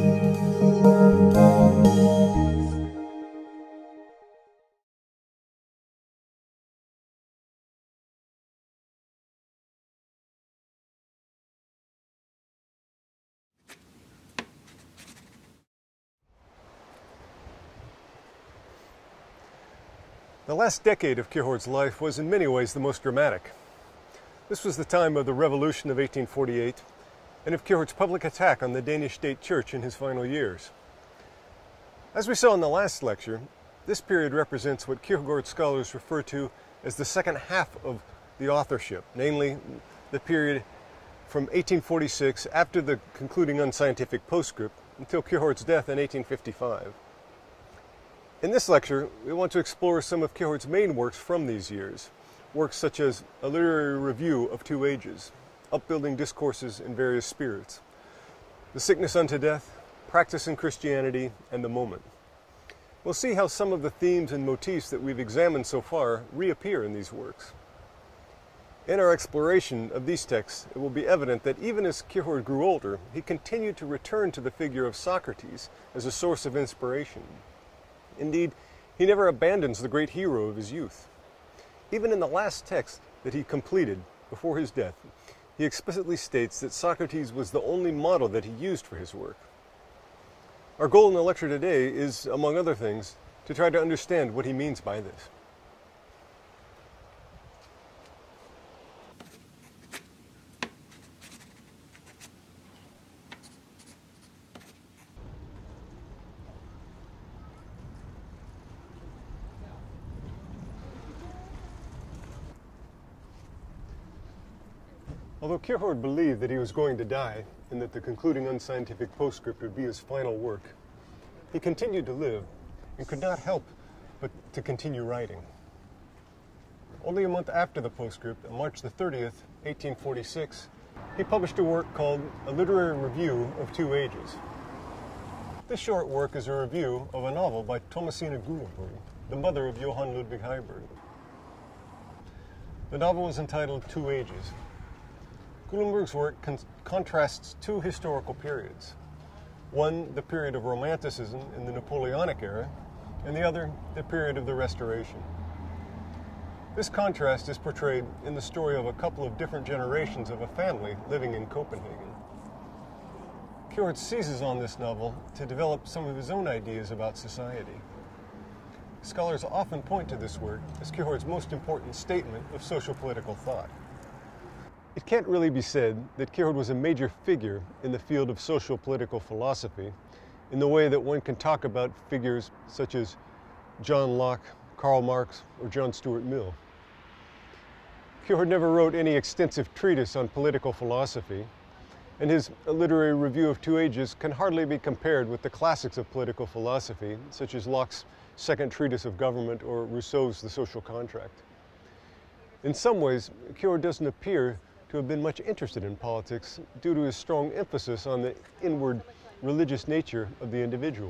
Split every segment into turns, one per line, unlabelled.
The last decade of Kierkegaard's life was in many ways the most dramatic. This was the time of the Revolution of 1848 and of Kierkegaard's public attack on the Danish state church in his final years. As we saw in the last lecture, this period represents what Kierkegaard scholars refer to as the second half of the authorship, namely the period from 1846, after the concluding unscientific postscript, until Kierkegaard's death in 1855. In this lecture, we want to explore some of Kierkegaard's main works from these years, works such as A Literary Review of Two Ages, Upbuilding Discourses in Various Spirits, The Sickness unto Death, Practice in Christianity, and The Moment. We'll see how some of the themes and motifs that we've examined so far reappear in these works. In our exploration of these texts, it will be evident that even as Kierkegaard grew older, he continued to return to the figure of Socrates as a source of inspiration. Indeed, he never abandons the great hero of his youth. Even in the last text that he completed before his death, he explicitly states that Socrates was the only model that he used for his work. Our goal in the lecture today is, among other things, to try to understand what he means by this. Although Kierkegaard believed that he was going to die and that the concluding unscientific postscript would be his final work, he continued to live and could not help but to continue writing. Only a month after the postscript, on March the 30th, 1846, he published a work called A Literary Review of Two Ages. This short work is a review of a novel by Thomasina Gyllenborg, the mother of Johann Ludwig Heiberg. The novel is entitled Two Ages. Gyllenborg's work contrasts two historical periods. One, the period of Romanticism in the Napoleonic era, and the other, the period of the Restoration. This contrast is portrayed in the story of a couple of different generations of a family living in Copenhagen. Kierkegaard seizes on this novel to develop some of his own ideas about society. Scholars often point to this work as Kierkegaard's most important statement of social-political thought. It can't really be said that Kierkegaard was a major figure in the field of social-political philosophy in the way that one can talk about figures such as John Locke, Karl Marx, or John Stuart Mill. Kierkegaard never wrote any extensive treatise on political philosophy, and his A Literary Review of Two Ages can hardly be compared with the classics of political philosophy, such as Locke's Second Treatise of Government or Rousseau's The Social Contract. In some ways, Kierkegaard doesn't appear to have been much interested in politics due to his strong emphasis on the inward religious nature of the individual.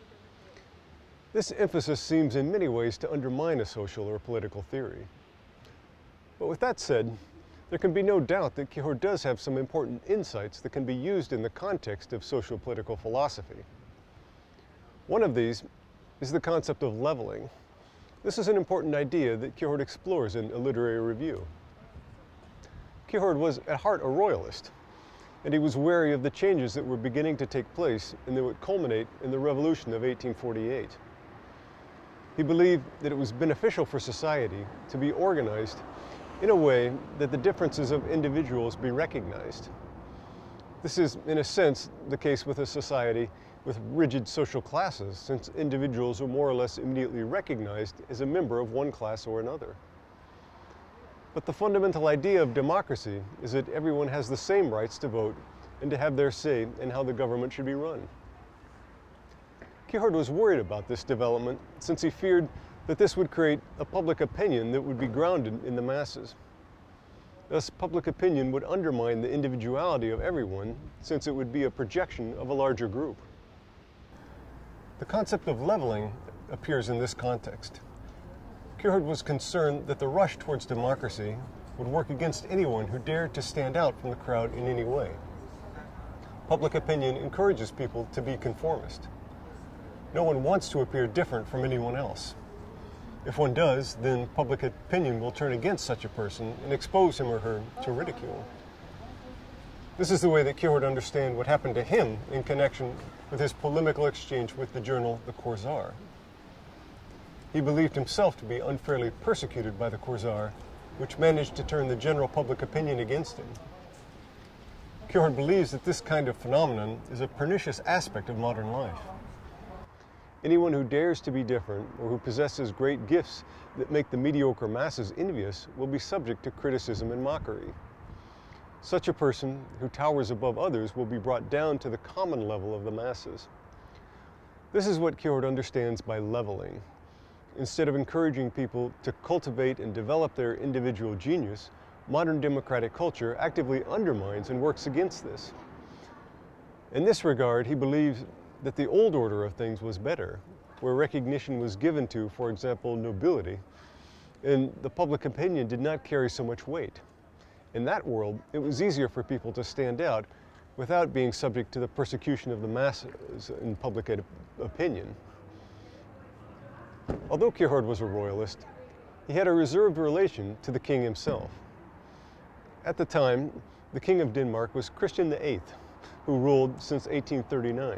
This emphasis seems in many ways to undermine a social or political theory. But with that said, there can be no doubt that Kierkegaard does have some important insights that can be used in the context of social political philosophy. One of these is the concept of leveling. This is an important idea that Kierkegaard explores in A Literary Review. Kierkegaard was at heart a royalist, and he was wary of the changes that were beginning to take place and that would culminate in the Revolution of 1848. He believed that it was beneficial for society to be organized in a way that the differences of individuals be recognized. This is, in a sense, the case with a society with rigid social classes, since individuals are more or less immediately recognized as a member of one class or another. But the fundamental idea of democracy is that everyone has the same rights to vote and to have their say in how the government should be run. Kierkegaard was worried about this development since he feared that this would create a public opinion that would be grounded in the masses. Thus, public opinion would undermine the individuality of everyone since it would be a projection of a larger group. The concept of leveling appears in this context. Kierkegaard was concerned that the rush towards democracy would work against anyone who dared to stand out from the crowd in any way. public opinion encourages people to be conformist. No one wants to appear different from anyone else. If one does, then public opinion will turn against such a person and expose him or her to ridicule. This is the way that Kierkegaard understood what happened to him in connection with his polemical exchange with the journal The Corsair. He believed himself to be unfairly persecuted by the Corsair, which managed to turn the general public opinion against him. Kierkegaard believes that this kind of phenomenon is a pernicious aspect of modern life. Anyone who dares to be different or who possesses great gifts that make the mediocre masses envious will be subject to criticism and mockery. Such a person who towers above others will be brought down to the common level of the masses. This is what Kierkegaard understands by leveling. Instead of encouraging people to cultivate and develop their individual genius, modern democratic culture actively undermines and works against this. In this regard, he believes that the old order of things was better, where recognition was given to, for example, nobility, and the public opinion did not carry so much weight. In that world, it was easier for people to stand out without being subject to the persecution of the masses in public opinion. Although Kierkegaard was a royalist, he had a reserved relation to the king himself. At the time, the King of Denmark was Christian VIII, who ruled since 1839.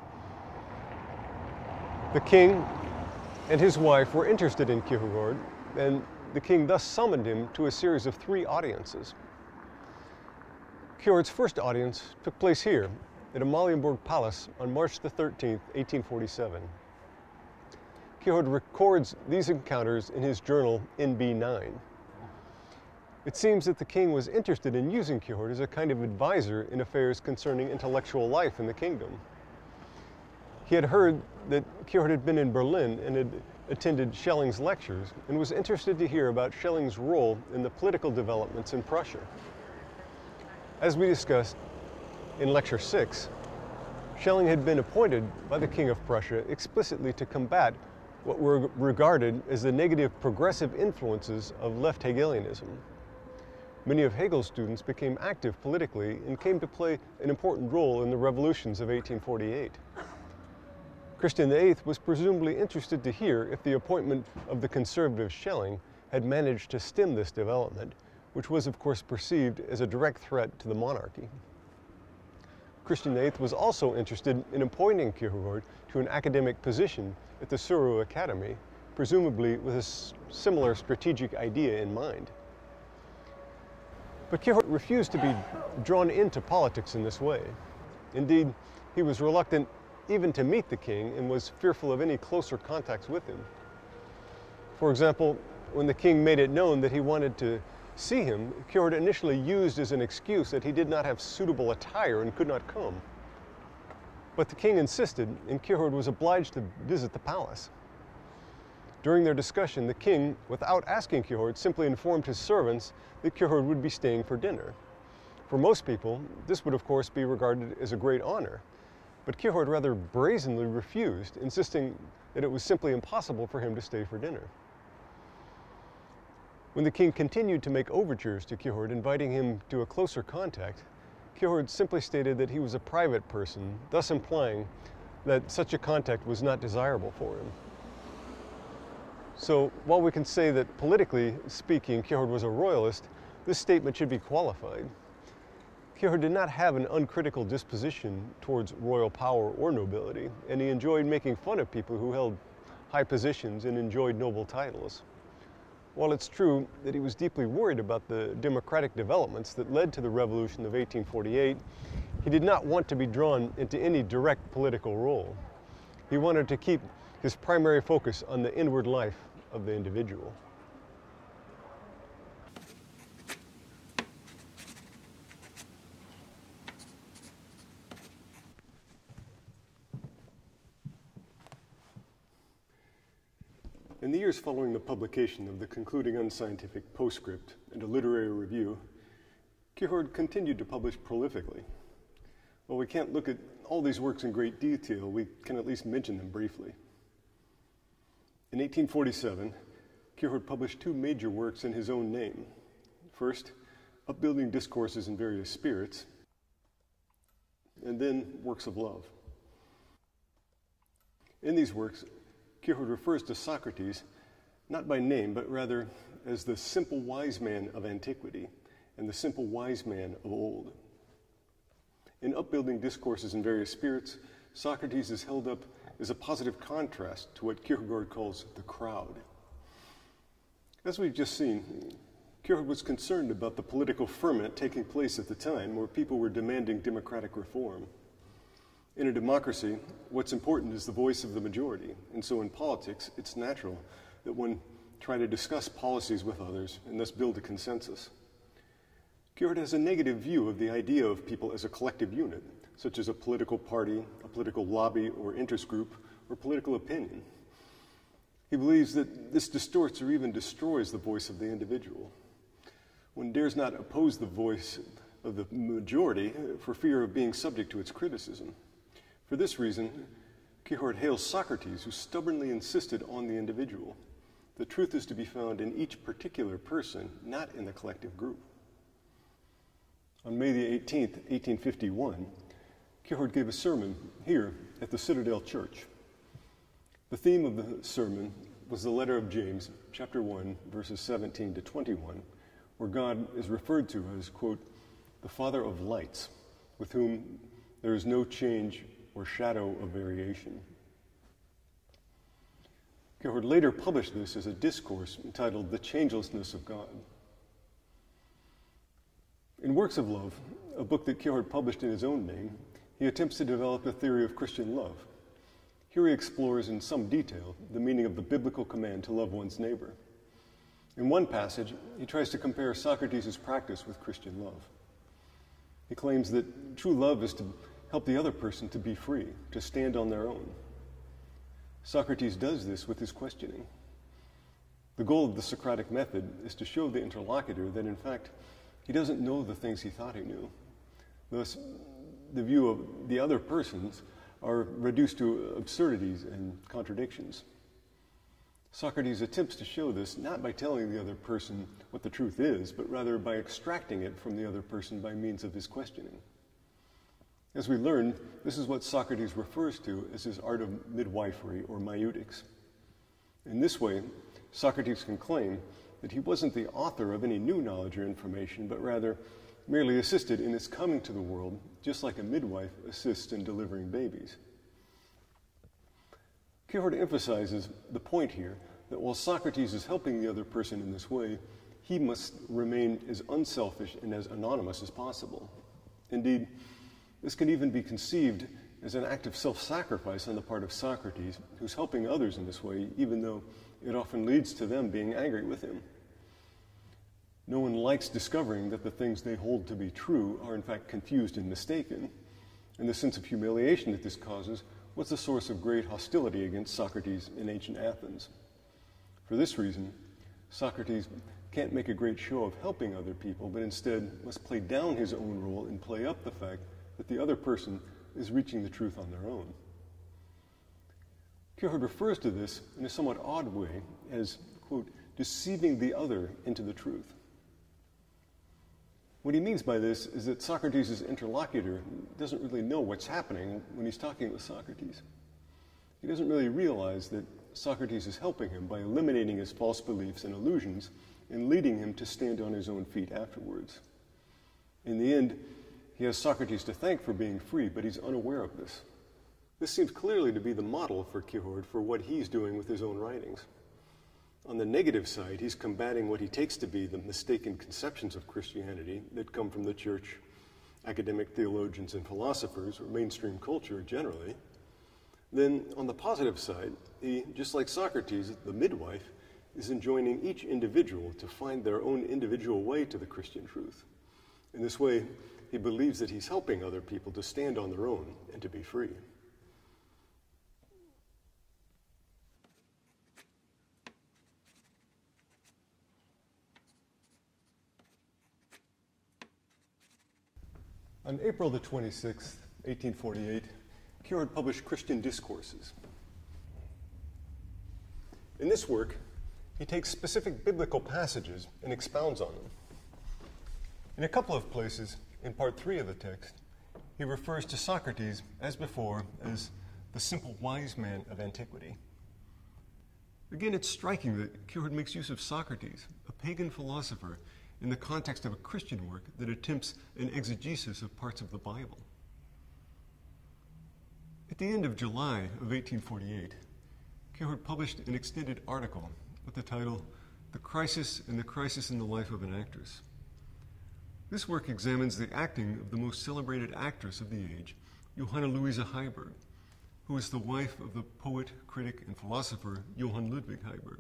The king and his wife were interested in Kierkegaard, and the king thus summoned him to a series of 3 audiences. Kierkegaard's first audience took place here at Amalienborg Palace on March the 13th, 1847. Kierkegaard records these encounters in his journal NB9. It seems that the king was interested in using Kierkegaard as a kind of advisor in affairs concerning intellectual life in the kingdom. He had heard that Kierkegaard had been in Berlin and had attended Schelling's lectures and was interested to hear about Schelling's role in the political developments in Prussia. As we discussed in Lecture 6, Schelling had been appointed by the King of Prussia explicitly to combat what were regarded as the negative progressive influences of left Hegelianism. Many of Hegel's students became active politically and came to play an important role in the revolutions of 1848. Christian VIII was presumably interested to hear if the appointment of the conservative Schelling had managed to stem this development, which was of course perceived as a direct threat to the monarchy. Christian VIII was also interested in appointing Kierkegaard to an academic position at the Suru Academy, presumably with a similar strategic idea in mind. But Kierkegaard refused to be drawn into politics in this way. Indeed, he was reluctant even to meet the king and was fearful of any closer contacts with him. For example, when the king made it known that he wanted to see him, Kierkegaard initially used as an excuse that he did not have suitable attire and could not come. But the king insisted, and Kierkegaard was obliged to visit the palace. During their discussion, the king, without asking Kierkegaard, simply informed his servants that Kierkegaard would be staying for dinner. For most people, this would of course be regarded as a great honor, but Kierkegaard rather brazenly refused, insisting that it was simply impossible for him to stay for dinner. When the king continued to make overtures to Kierkegaard, inviting him to a closer contact, Kierkegaard simply stated that he was a private person, thus implying that such a contact was not desirable for him. So, while we can say that politically speaking, Kierkegaard was a royalist, this statement should be qualified. Kierkegaard did not have an uncritical disposition towards royal power or nobility, and he enjoyed making fun of people who held high positions and enjoyed noble titles. While it's true that he was deeply worried about the democratic developments that led to the revolution of 1848, he did not want to be drawn into any direct political role. He wanted to keep his primary focus on the inward life of the individual. In the years following the publication of the concluding unscientific postscript and a literary review, Kierkegaard continued to publish prolifically. While we can't look at all these works in great detail, we can at least mention them briefly. In 1847, Kierkegaard published 2 major works in his own name. First, Upbuilding Discourses in Various Spirits, and then works of love. In these works, Kierkegaard refers to Socrates not by name, but rather as the simple wise man of antiquity and the simple wise man of old. In upbuilding discourses in various spirits, Socrates is held up as a positive contrast to what Kierkegaard calls the crowd. As we've just seen, Kierkegaard was concerned about the political ferment taking place at the time where people were demanding democratic reform. In a democracy, what's important is the voice of the majority, and so in politics, it's natural that one try to discuss policies with others and thus build a consensus. Kierkegaard has a negative view of the idea of people as a collective unit, such as a political party, a political lobby or interest group, or political opinion. He believes that this distorts or even destroys the voice of the individual. One dares not oppose the voice of the majority for fear of being subject to its criticism. For this reason, Kierkegaard hails Socrates, who stubbornly insisted on the individual. The truth is to be found in each particular person, not in the collective group. On May the 18th, 1851, Kierkegaard gave a sermon here at the Citadel Church. The theme of the sermon was the letter of James, chapter 1, verses 17 to 21, where God is referred to as, quote, the Father of lights, with whom there is no change or shadow of variation. Kierkegaard later published this as a discourse entitled The Changelessness of God. In Works of Love, a book that Kierkegaard published in his own name, he attempts to develop a theory of Christian love. Here he explores in some detail the meaning of the biblical command to love one's neighbor. In one passage, he tries to compare Socrates' practice with Christian love. He claims that true love is to help the other person to be free, to stand on their own. Socrates does this with his questioning. The goal of the Socratic method is to show the interlocutor that, in fact, he doesn't know the things he thought he knew. Thus, the view of the other persons are reduced to absurdities and contradictions. Socrates attempts to show this not by telling the other person what the truth is, but rather by extracting it from the other person by means of his questioning. As we learn, this is what Socrates refers to as his art of midwifery or maieutic. In this way, Socrates can claim that he wasn't the author of any new knowledge or information, but rather merely assisted in its coming to the world, just like a midwife assists in delivering babies. Kierkegaard emphasizes the point here that while Socrates is helping the other person in this way, he must remain as unselfish and as anonymous as possible. Indeed, this can even be conceived as an act of self-sacrifice on the part of Socrates, who's helping others in this way, even though it often leads to them being angry with him. No one likes discovering that the things they hold to be true are in fact confused and mistaken, and the sense of humiliation that this causes was the source of great hostility against Socrates in ancient Athens. For this reason, Socrates can't make a great show of helping other people, but instead must play down his own role and play up the fact that the other person is reaching the truth on their own. Kierkegaard refers to this in a somewhat odd way as, quote, deceiving the other into the truth. What he means by this is that Socrates' interlocutor doesn't really know what's happening when he's talking with Socrates. He doesn't really realize that Socrates is helping him by eliminating his false beliefs and illusions and leading him to stand on his own feet afterwards. In the end, he has Socrates to thank for being free, but he's unaware of this. This seems clearly to be the model for Kierkegaard for what he's doing with his own writings. On the negative side, he's combating what he takes to be the mistaken conceptions of Christianity that come from the church, academic theologians and philosophers, or mainstream culture generally. Then, on the positive side, he, just like Socrates, the midwife, is enjoining each individual to find their own individual way to the Christian truth. In this way, he believes that he's helping other people to stand on their own and to be free. On April the 26th, 1848, Kierkegaard published Christian Discourses. In this work, he takes specific biblical passages and expounds on them. In a couple of places, in part 3 of the text, he refers to Socrates, as before, as the simple wise man of antiquity. Again, it's striking that Kierkegaard makes use of Socrates, a pagan philosopher, in the context of a Christian work that attempts an exegesis of parts of the Bible. At the end of July of 1848, Kierkegaard published an extended article with the title, "The Crisis and the Crisis in the Life of an Actress." This work examines the acting of the most celebrated actress of the age, Johanna Luisa Heiberg, who is the wife of the poet, critic, and philosopher Johann Ludwig Heiberg.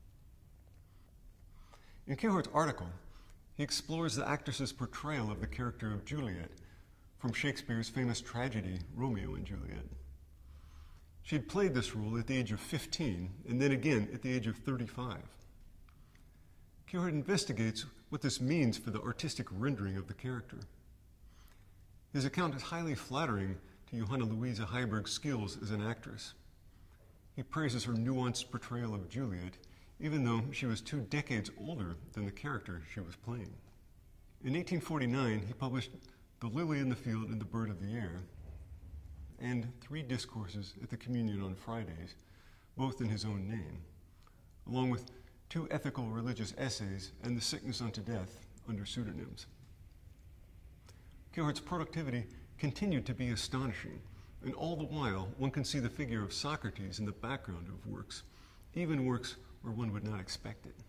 In Kierkegaard's article, he explores the actress's portrayal of the character of Juliet from Shakespeare's famous tragedy, Romeo and Juliet. She had played this role at the age of 15, and then again at the age of 35. Kierkegaard investigates what this means for the artistic rendering of the character. His account is highly flattering to Johanna Luisa Heiberg's skills as an actress. He praises her nuanced portrayal of Juliet, even though she was 2 decades older than the character she was playing. In 1849, he published The Lily in the Field and the Bird of the Air, and 3 discourses at the Communion on Fridays, both in his own name, along with 2 ethical religious essays and The Sickness unto Death under pseudonyms. Kierkegaard's productivity continued to be astonishing, and all the while one can see the figure of Socrates in the background of works, even works where one would not expect it.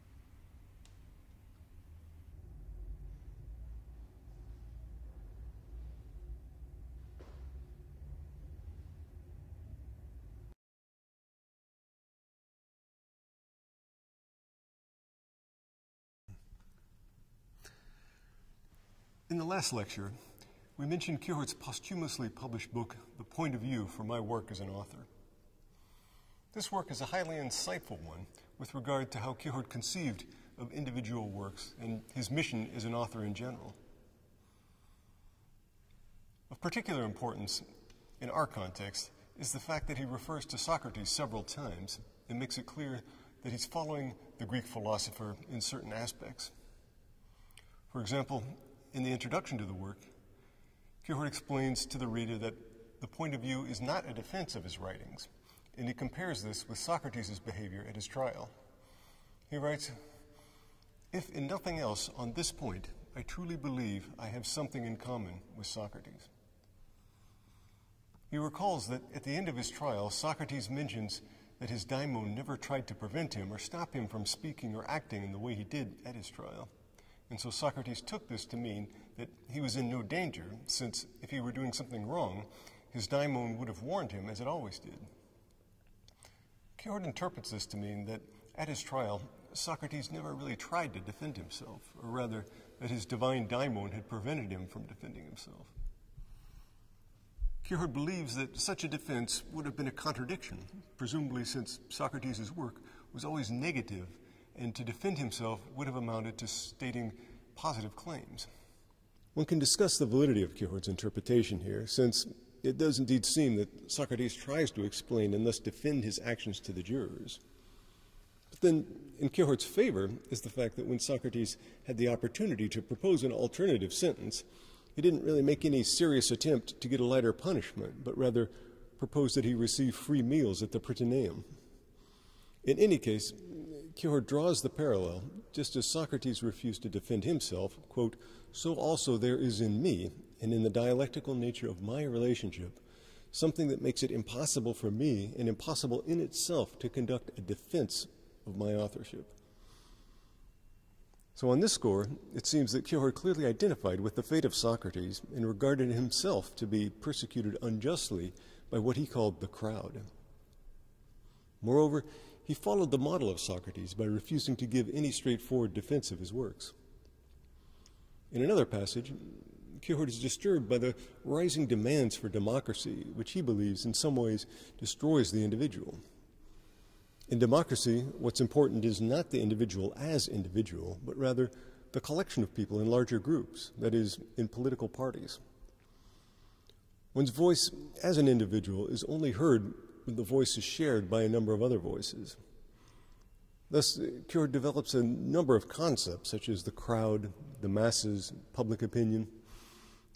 In the last lecture, we mentioned Kierkegaard's posthumously published book, The Point of View for My Work as an Author. This work is a highly insightful one with regard to how Kierkegaard conceived of individual works and his mission as an author in general. Of particular importance in our context is the fact that he refers to Socrates several times and makes it clear that he's following the Greek philosopher in certain aspects. For example, in the introduction to the work, Kierkegaard explains to the reader that the point of view is not a defense of his writings, and he compares this with Socrates' behavior at his trial. He writes, "If in nothing else on this point, I truly believe I have something in common with Socrates." He recalls that at the end of his trial, Socrates mentions that his daimon never tried to prevent him or stop him from speaking or acting in the way he did at his trial. And so Socrates took this to mean that he was in no danger, since if he were doing something wrong, his daimon would have warned him, as it always did. Kierkegaard interprets this to mean that at his trial, Socrates never really tried to defend himself, or rather, that his divine daimon had prevented him from defending himself. Kierkegaard believes that such a defense would have been a contradiction, presumably since Socrates' work was always negative, and to defend himself would have amounted to stating positive claims. One can discuss the validity of Kierkegaard's interpretation here, since it does indeed seem that Socrates tries to explain and thus defend his actions to the jurors. But then, in Kierkegaard's favor is the fact that when Socrates had the opportunity to propose an alternative sentence, he didn't really make any serious attempt to get a lighter punishment, but rather proposed that he receive free meals at the Prytaneum. In any case, Kierkegaard draws the parallel, just as Socrates refused to defend himself, quote, "So also there is in me, and in the dialectical nature of my relationship, something that makes it impossible for me and impossible in itself to conduct a defense of my authorship." So on this score, it seems that Kierkegaard clearly identified with the fate of Socrates and regarded himself to be persecuted unjustly by what he called the crowd. Moreover, he followed the model of Socrates by refusing to give any straightforward defense of his works. In another passage, Kierkegaard is disturbed by the rising demands for democracy, which he believes in some ways destroys the individual. In democracy, what's important is not the individual as individual, but rather the collection of people in larger groups, that is, in political parties. One's voice as an individual is only heard when the voice is shared by a number of other voices. Thus, Kierkegaard develops a number of concepts, such as the crowd, the masses, public opinion.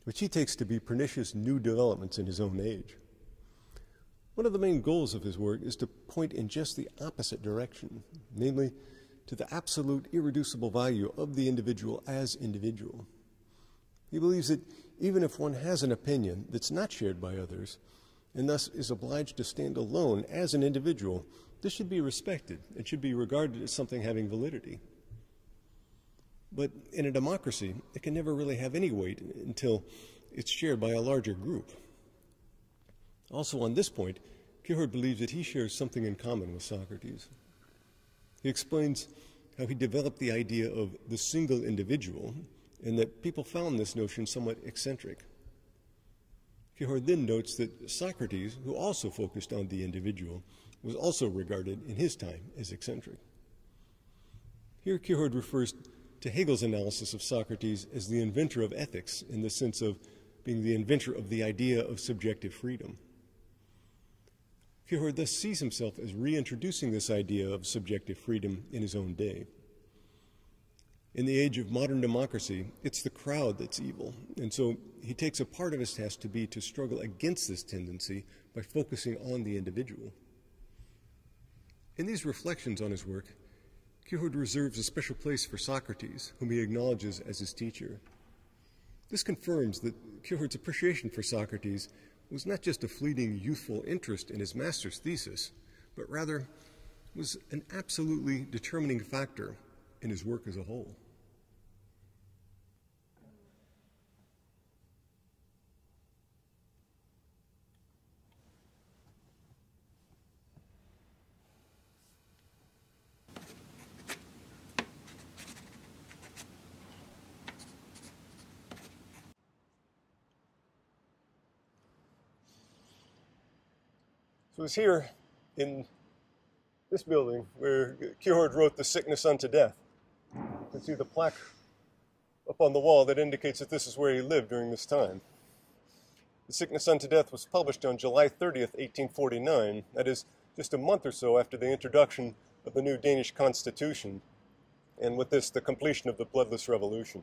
which he takes to be pernicious new developments in his own age. One of the main goals of his work is to point in just the opposite direction, namely to the absolute irreducible value of the individual as individual. He believes that even if one has an opinion that's not shared by others, and thus is obliged to stand alone as an individual, this should be respected and should be regarded as something having validity. But in a democracy, it can never really have any weight until it's shared by a larger group. Also on this point, Kierkegaard believes that he shares something in common with Socrates. He explains how he developed the idea of the single individual, and that people found this notion somewhat eccentric. Kierkegaard then notes that Socrates, who also focused on the individual, was also regarded in his time as eccentric. Here Kierkegaard refers to Hegel's analysis of Socrates as the inventor of ethics, in the sense of being the inventor of the idea of subjective freedom. Kierkegaard thus sees himself as reintroducing this idea of subjective freedom in his own day. In the age of modern democracy, it's the crowd that's evil, and so he takes a part of his task to be to struggle against this tendency by focusing on the individual. In these reflections on his work, Kierkegaard reserves a special place for Socrates, whom he acknowledges as his teacher. This confirms that Kierkegaard's appreciation for Socrates was not just a fleeting youthful interest in his master's thesis, but rather was an absolutely determining factor in his work as a whole. So it's here in this building where Kierkegaard wrote The Sickness Unto Death. You can see the plaque up on the wall that indicates that this is where he lived during this time. The Sickness Unto Death was published on July 30th, 1849, that is, just a month or so after the introduction of the new Danish constitution, and with this, the completion of the Bloodless Revolution.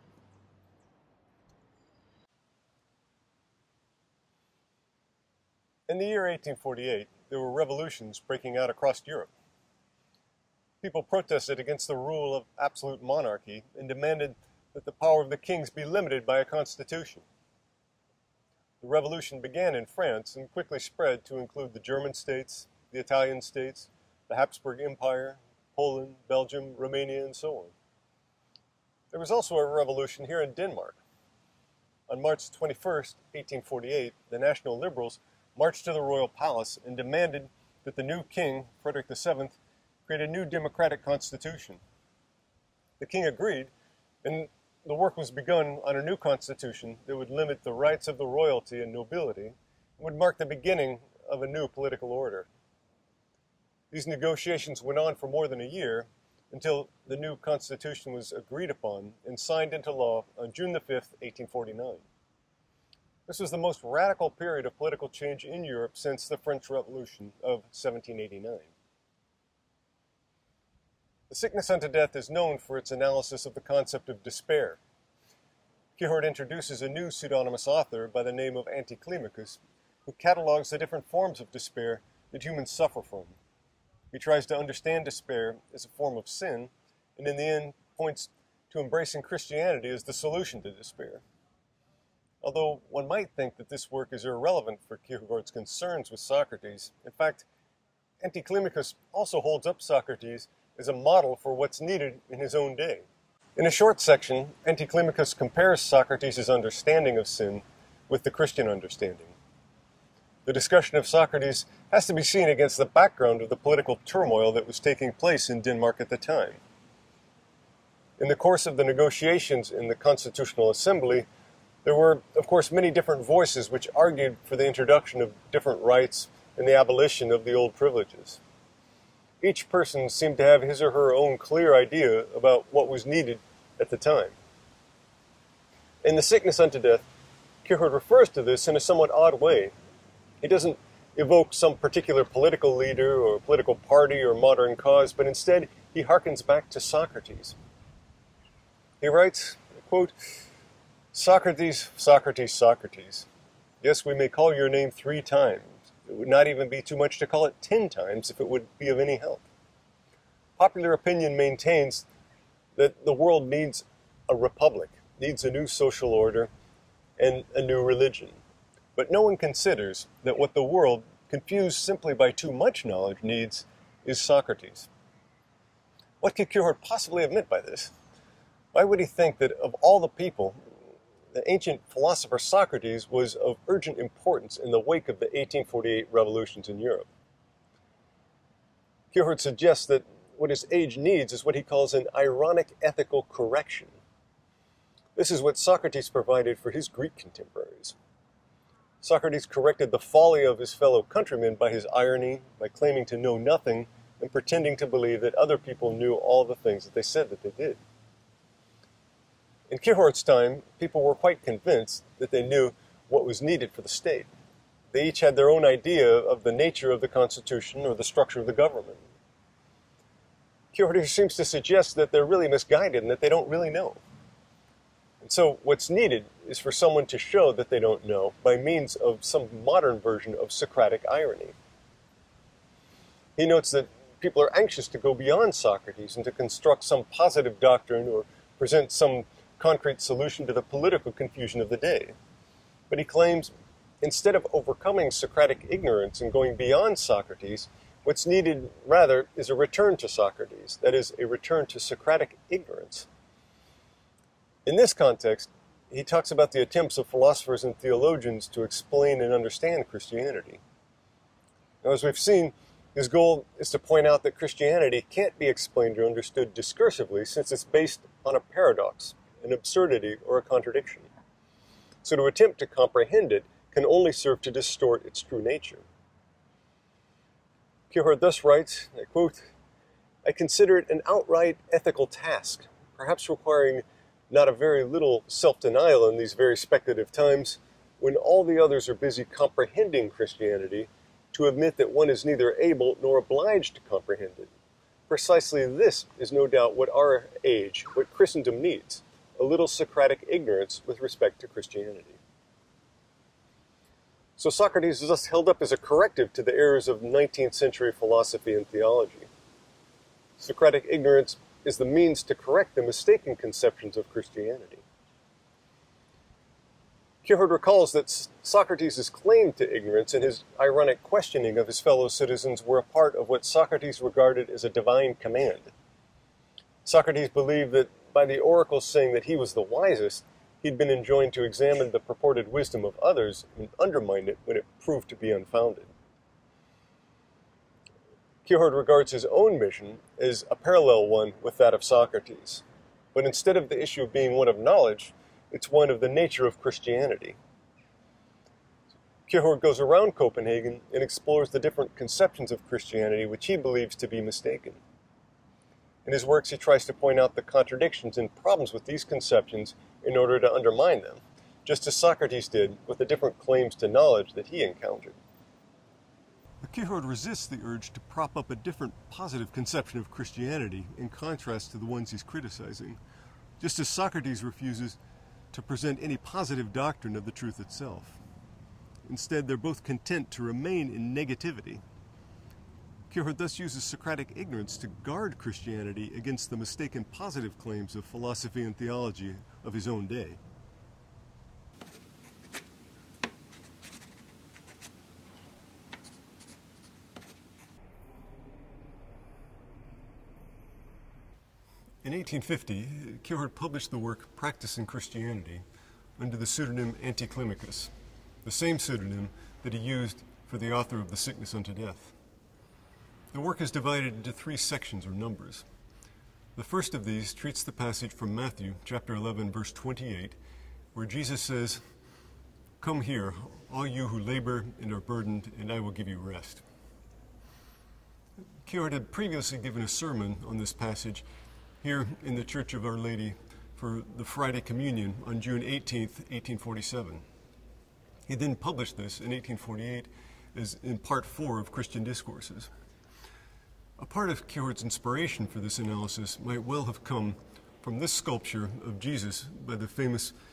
In the year 1848, there were revolutions breaking out across Europe. People protested against the rule of absolute monarchy and demanded that the power of the kings be limited by a constitution. The revolution began in France and quickly spread to include the German states, the Italian states, the Habsburg Empire, Poland, Belgium, Romania, and so on. There was also a revolution here in Denmark. On March 21st, 1848, the National Liberals marched to the royal palace and demanded that the new king, Frederick VII, create a new democratic constitution. The king agreed, and the work was begun on a new constitution that would limit the rights of the royalty and nobility and would mark the beginning of a new political order. These negotiations went on for more than a year until the new constitution was agreed upon and signed into law on June the 5th, 1849. This was the most radical period of political change in Europe since the French Revolution of 1789. The Sickness Unto Death is known for its analysis of the concept of despair. Kierkegaard introduces a new pseudonymous author by the name of Anticlimacus, who catalogues the different forms of despair that humans suffer from. He tries to understand despair as a form of sin, and in the end points to embracing Christianity as the solution to despair. Although one might think that this work is irrelevant for Kierkegaard's concerns with Socrates, in fact, Anticlimacus also holds up Socrates as a model for what's needed in his own day. In a short section, Anticlimacus compares Socrates' understanding of sin with the Christian understanding. The discussion of Socrates has to be seen against the background of the political turmoil that was taking place in Denmark at the time. In the course of the negotiations in the Constitutional Assembly, there were, of course, many different voices which argued for the introduction of different rights and the abolition of the old privileges. Each person seemed to have his or her own clear idea about what was needed at the time. In The Sickness Unto Death, Kierkegaard refers to this in a somewhat odd way. He doesn't evoke some particular political leader or political party or modern cause, but instead he harkens back to Socrates. He writes, quote, Socrates, Socrates, Socrates. Yes, we may call your name 3 times. It would not even be too much to call it 10 times if it would be of any help. Popular opinion maintains that the world needs a republic, needs a new social order, and a new religion. But no one considers that what the world, confused simply by too much knowledge, needs is Socrates. What could Kierkegaard possibly have meant by this? Why would he think that of all the people, the ancient philosopher Socrates was of urgent importance in the wake of the 1848 revolutions in Europe? Kierkegaard suggests that what his age needs is what he calls an ironic ethical correction. This is what Socrates provided for his Greek contemporaries. Socrates corrected the folly of his fellow countrymen by his irony, by claiming to know nothing and pretending to believe that other people knew all the things that they said that they did. In Kierkegaard's time, people were quite convinced that they knew what was needed for the state. They each had their own idea of the nature of the constitution or the structure of the government. Kierkegaard seems to suggest that they're really misguided and that they don't really know. And so what's needed is for someone to show that they don't know by means of some modern version of Socratic irony. He notes that people are anxious to go beyond Socrates and to construct some positive doctrine or present some concrete solution to the political confusion of the day. But he claims, instead of overcoming Socratic ignorance and going beyond Socrates, what's needed rather is a return to Socrates, that is, a return to Socratic ignorance. In this context, he talks about the attempts of philosophers and theologians to explain and understand Christianity. Now, as we've seen, his goal is to point out that Christianity can't be explained or understood discursively since it's based on a paradox, an absurdity, or a contradiction. So to attempt to comprehend it can only serve to distort its true nature. Kierkegaard thus writes, I quote, "I consider it an outright ethical task, perhaps requiring not a very little self-denial in these very speculative times, when all the others are busy comprehending Christianity, to admit that one is neither able nor obliged to comprehend it. Precisely this is no doubt what our age, what Christendom needs, a little Socratic ignorance with respect to Christianity." So Socrates is thus held up as a corrective to the errors of 19th century philosophy and theology. Socratic ignorance is the means to correct the mistaken conceptions of Christianity. Kierkegaard recalls that Socrates' claim to ignorance and his ironic questioning of his fellow citizens were a part of what Socrates regarded as a divine command. Socrates believed that by the oracle saying that he was the wisest, he'd been enjoined to examine the purported wisdom of others and undermine it when it proved to be unfounded. Kierkegaard regards his own mission as a parallel one with that of Socrates, but instead of the issue being one of knowledge, it's one of the nature of Christianity. Kierkegaard goes around Copenhagen and explores the different conceptions of Christianity which he believes to be mistaken. In his works, he tries to point out the contradictions and problems with these conceptions in order to undermine them, just as Socrates did with the different claims to knowledge that he encountered. Kierkegaard resists the urge to prop up a different positive conception of Christianity in contrast to the ones he's criticizing, just as Socrates refuses to present any positive doctrine of the truth itself. Instead, they're both content to remain in negativity. Kierkegaard thus uses Socratic ignorance to guard Christianity against the mistaken positive claims of philosophy and theology of his own day. In 1850, Kierkegaard published the work Practicing Christianity under the pseudonym Anticlimacus, the same pseudonym that he used for the author of The Sickness Unto Death. The work is divided into 3 sections or numbers. The first of these treats the passage from Matthew chapter 11, verse 28, where Jesus says, "Come here, all you who labor and are burdened, and I will give you rest." Kierkegaard had previously given a sermon on this passage here in the Church of Our Lady for the Friday Communion on June 18th, 1847. He then published this in 1848 as in part 4 of Christian Discourses. A part of Kierkegaard's inspiration for this analysis might well have come from this sculpture of Jesus by the famous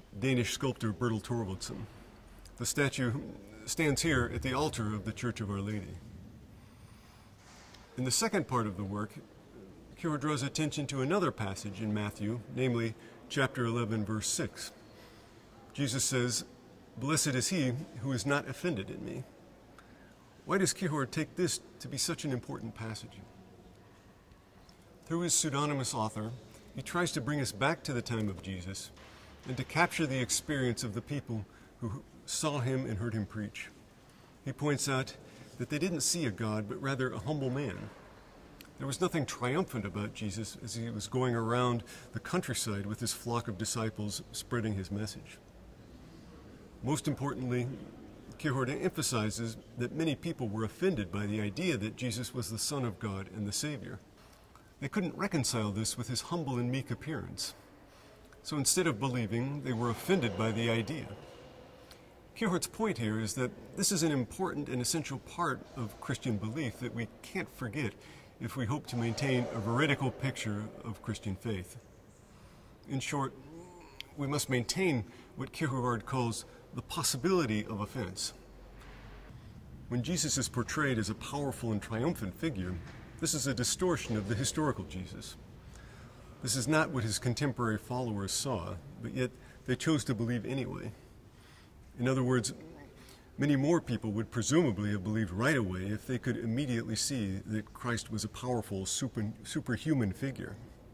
Danish sculptor Bertel Thorvaldsen. The statue stands here at the altar of the Church of Our Lady. In the second part of the work, Kierkegaard draws attention to another passage in Matthew, namely chapter 11, verse 6. Jesus says, "Blessed is he who is not offended in me." Why does Kierkegaard take this to be such an important passage? Through his pseudonymous author, he tries to bring us back to the time of Jesus and to capture the experience of the people who saw him and heard him preach. He points out that they didn't see a God, but rather a humble man. There was nothing triumphant about Jesus as he was going around the countryside with his flock of disciples spreading his message. Most importantly, Kierkegaard emphasizes that many people were offended by the idea that Jesus was the Son of God and the Savior. They couldn't reconcile this with his humble and meek appearance. So instead of believing, they were offended by the idea. Kierkegaard's point here is that this is an important and essential part of Christian belief that we can't forget if we hope to maintain a veridical picture of Christian faith. In short, we must maintain what Kierkegaard calls the possibility of offense. When Jesus is portrayed as a powerful and triumphant figure, this is a distortion of the historical Jesus. This is not what his contemporary followers saw, but yet they chose to believe anyway. In other words, many more people would presumably have believed right away if they could immediately see that Christ was a powerful, superhuman figure.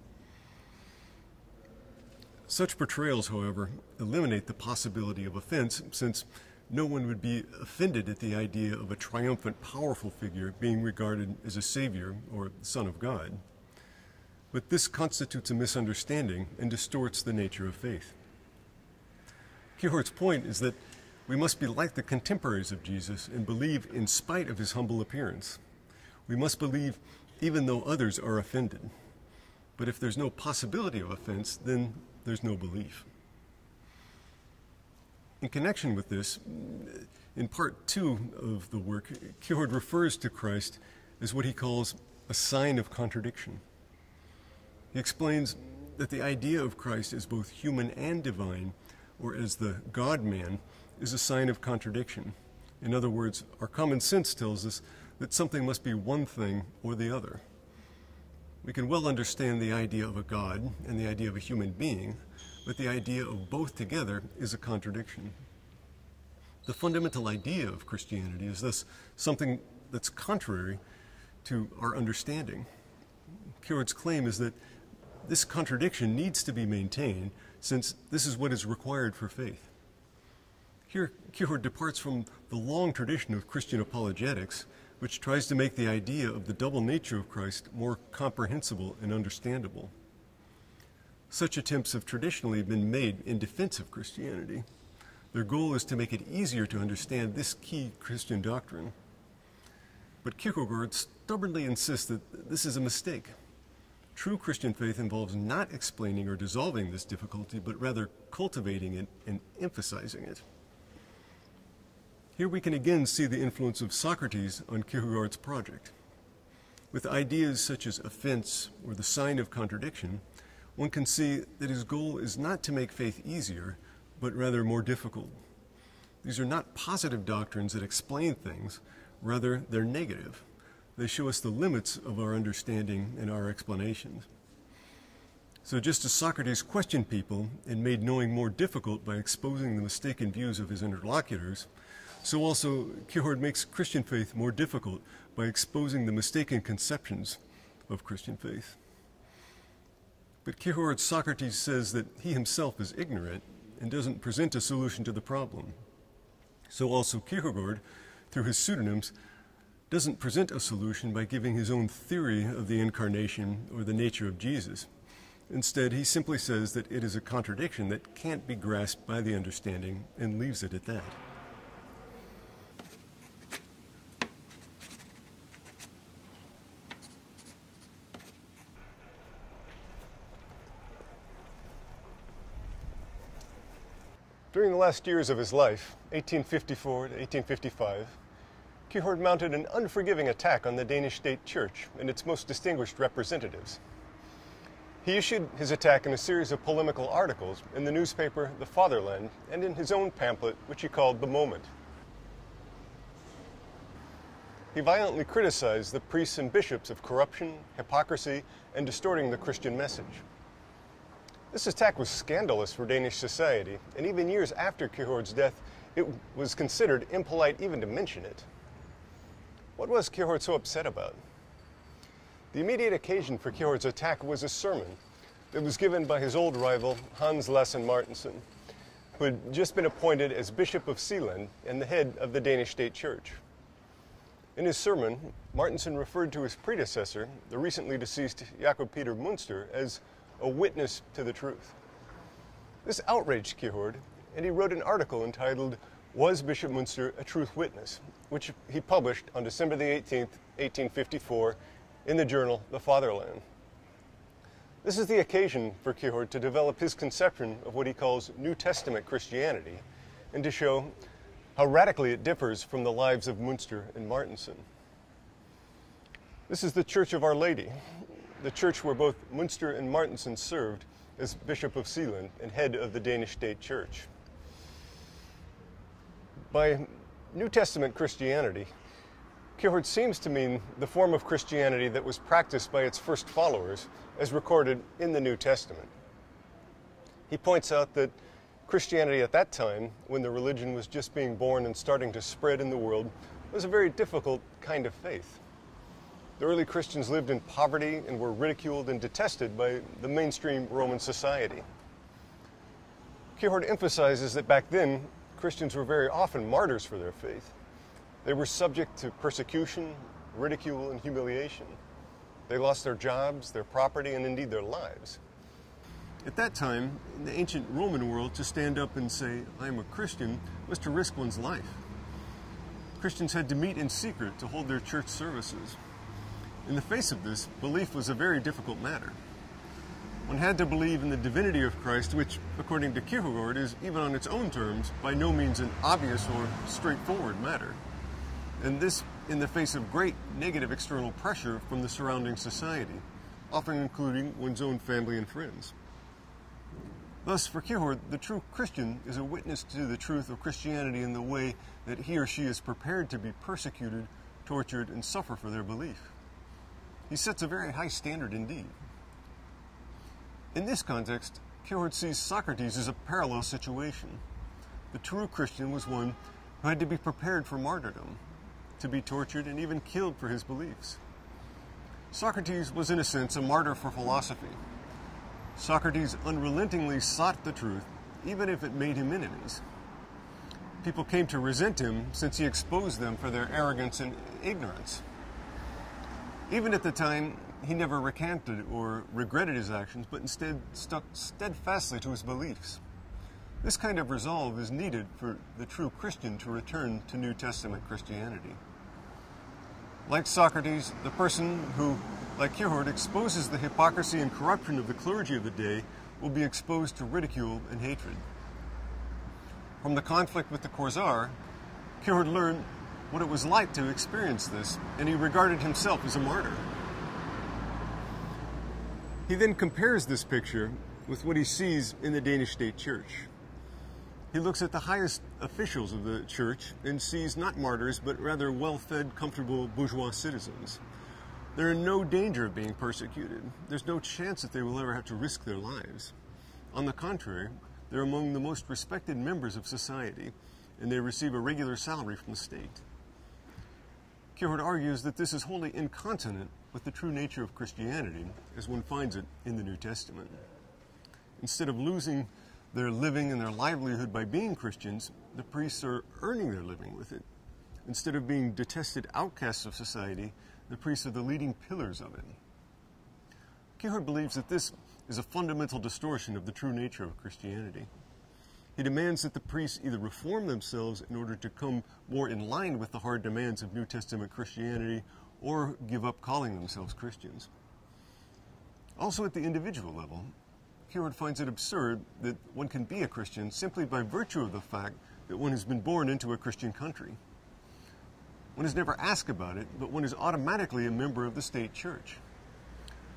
Such portrayals, however, eliminate the possibility of offense, since no one would be offended at the idea of a triumphant, powerful figure being regarded as a savior or Son of God. But this constitutes a misunderstanding and distorts the nature of faith. Kierkegaard's point is that we must be like the contemporaries of Jesus and believe in spite of his humble appearance. We must believe even though others are offended. But if there's no possibility of offense, then there's no belief. In connection with this, in part 2 of the work, Kierkegaard refers to Christ as what he calls a sign of contradiction. He explains that the idea of Christ as both human and divine, or as the God-man, is a sign of contradiction. In other words, our common sense tells us that something must be one thing or the other. We can well understand the idea of a God and the idea of a human being, but the idea of both together is a contradiction. The fundamental idea of Christianity is thus something that's contrary to our understanding. Kierkegaard's claim is that this contradiction needs to be maintained, since this is what is required for faith. Here, Kierkegaard departs from the long tradition of Christian apologetics, which tries to make the idea of the double nature of Christ more comprehensible and understandable. Such attempts have traditionally been made in defense of Christianity. Their goal is to make it easier to understand this key Christian doctrine. But Kierkegaard stubbornly insists that this is a mistake. True Christian faith involves not explaining or dissolving this difficulty, but rather cultivating it and emphasizing it. Here we can again see the influence of Socrates on Kierkegaard's project. With ideas such as offense or the sign of contradiction, one can see that his goal is not to make faith easier, but rather more difficult. These are not positive doctrines that explain things, rather they're negative. They show us the limits of our understanding and our explanations. So just as Socrates questioned people and made knowing more difficult by exposing the mistaken views of his interlocutors, so also Kierkegaard makes Christian faith more difficult by exposing the mistaken conceptions of Christian faith. But Kierkegaard's Socrates says that he himself is ignorant and doesn't present a solution to the problem. So also Kierkegaard, through his pseudonyms, doesn't present a solution by giving his own theory of the incarnation or the nature of Jesus. Instead, he simply says that it is a contradiction that can't be grasped by the understanding and leaves it at that. During the last years of his life, 1854 to 1855, Kierkegaard mounted an unforgiving attack on the Danish state church and its most distinguished representatives. He issued his attack in a series of polemical articles in the newspaper The Fatherland and in his own pamphlet, which he called The Moment. He violently criticized the priests and bishops of corruption, hypocrisy, and distorting the Christian message. This attack was scandalous for Danish society, and even years after Kierkegaard's death, it was considered impolite even to mention it. What was Kierkegaard so upset about? The immediate occasion for Kierkegaard's attack was a sermon that was given by his old rival, Hans Lassen Martensen, who had just been appointed as Bishop of Sealand and the head of the Danish State Church. In his sermon, Martensen referred to his predecessor, the recently deceased Jacob Peter Münster, as a witness to the truth. This outraged Kierkegaard, and he wrote an article entitled, "Was Bishop Münster a Truth Witness?" which he published on December the 18th, 1854, in the journal The Fatherland. This is the occasion for Kierkegaard to develop his conception of what he calls New Testament Christianity, and to show how radically it differs from the lives of Münster and Martensen. This is the Church of Our Lady, the church where both Münster and Martensen served as Bishop of Sealand and head of the Danish State Church. By New Testament Christianity, Kierkegaard seems to mean the form of Christianity that was practiced by its first followers, as recorded in the New Testament. He points out that Christianity at that time, when the religion was just being born and starting to spread in the world, was a very difficult kind of faith. The early Christians lived in poverty and were ridiculed and detested by the mainstream Roman society. Kierkegaard emphasizes that back then, Christians were very often martyrs for their faith. They were subject to persecution, ridicule, and humiliation. They lost their jobs, their property, and indeed their lives. At that time, in the ancient Roman world, to stand up and say, "I am a Christian," was to risk one's life. Christians had to meet in secret to hold their church services. In the face of this, belief was a very difficult matter. One had to believe in the divinity of Christ, which, according to Kierkegaard, is, even on its own terms, by no means an obvious or straightforward matter. And this in the face of great negative external pressure from the surrounding society, often including one's own family and friends. Thus, for Kierkegaard, the true Christian is a witness to the truth of Christianity in the way that he or she is prepared to be persecuted, tortured, and suffer for their belief. He sets a very high standard indeed. In this context, Kierkegaard sees Socrates as a parallel situation. The true Christian was one who had to be prepared for martyrdom, to be tortured and even killed for his beliefs. Socrates was, in a sense, a martyr for philosophy. Socrates unrelentingly sought the truth, even if it made him enemies. People came to resent him since he exposed them for their arrogance and ignorance. Even at the time, he never recanted or regretted his actions, but instead stuck steadfastly to his beliefs. This kind of resolve is needed for the true Christian to return to New Testament Christianity. Like Socrates, the person who, like Kierkegaard, exposes the hypocrisy and corruption of the clergy of the day will be exposed to ridicule and hatred. From the conflict with the Khazar, Kierkegaard learned what it was like to experience this, and he regarded himself as a martyr. He then compares this picture with what he sees in the Danish State Church. He looks at the highest officials of the church and sees not martyrs, but rather well-fed, comfortable bourgeois citizens. They're in no danger of being persecuted. There's no chance that they will ever have to risk their lives. On the contrary, they're among the most respected members of society, and they receive a regular salary from the state. Kierkegaard argues that this is wholly inconsonant with the true nature of Christianity as one finds it in the New Testament. Instead of losing their living and their livelihood by being Christians, the priests are earning their living with it. Instead of being detested outcasts of society, the priests are the leading pillars of it. Kierkegaard believes that this is a fundamental distortion of the true nature of Christianity. He demands that the priests either reform themselves in order to come more in line with the hard demands of New Testament Christianity, or give up calling themselves Christians. Also at the individual level, Kierkegaard finds it absurd that one can be a Christian simply by virtue of the fact that one has been born into a Christian country. One is never asked about it, but one is automatically a member of the state church.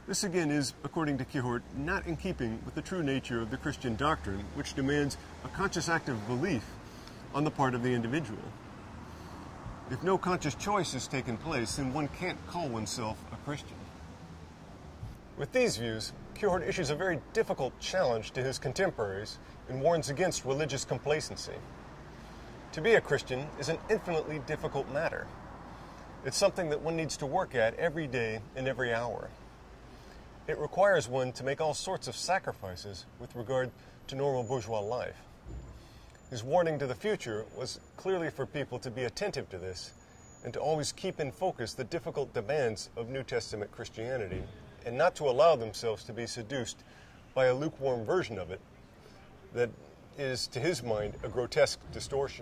This again is, according to Kierkegaard, not in keeping with the true nature of the Christian doctrine, which demands a conscious act of belief on the part of the individual. If no conscious choice has taken place, then one can't call oneself a Christian. With these views, Kierkegaard issues a very difficult challenge to his contemporaries and warns against religious complacency. To be a Christian is an infinitely difficult matter. It's something that one needs to work at every day and every hour. It requires one to make all sorts of sacrifices with regard to normal bourgeois life. His warning to the future was clearly for people to be attentive to this and to always keep in focus the difficult demands of New Testament Christianity and not to allow themselves to be seduced by a lukewarm version of it that is, to his mind, a grotesque distortion.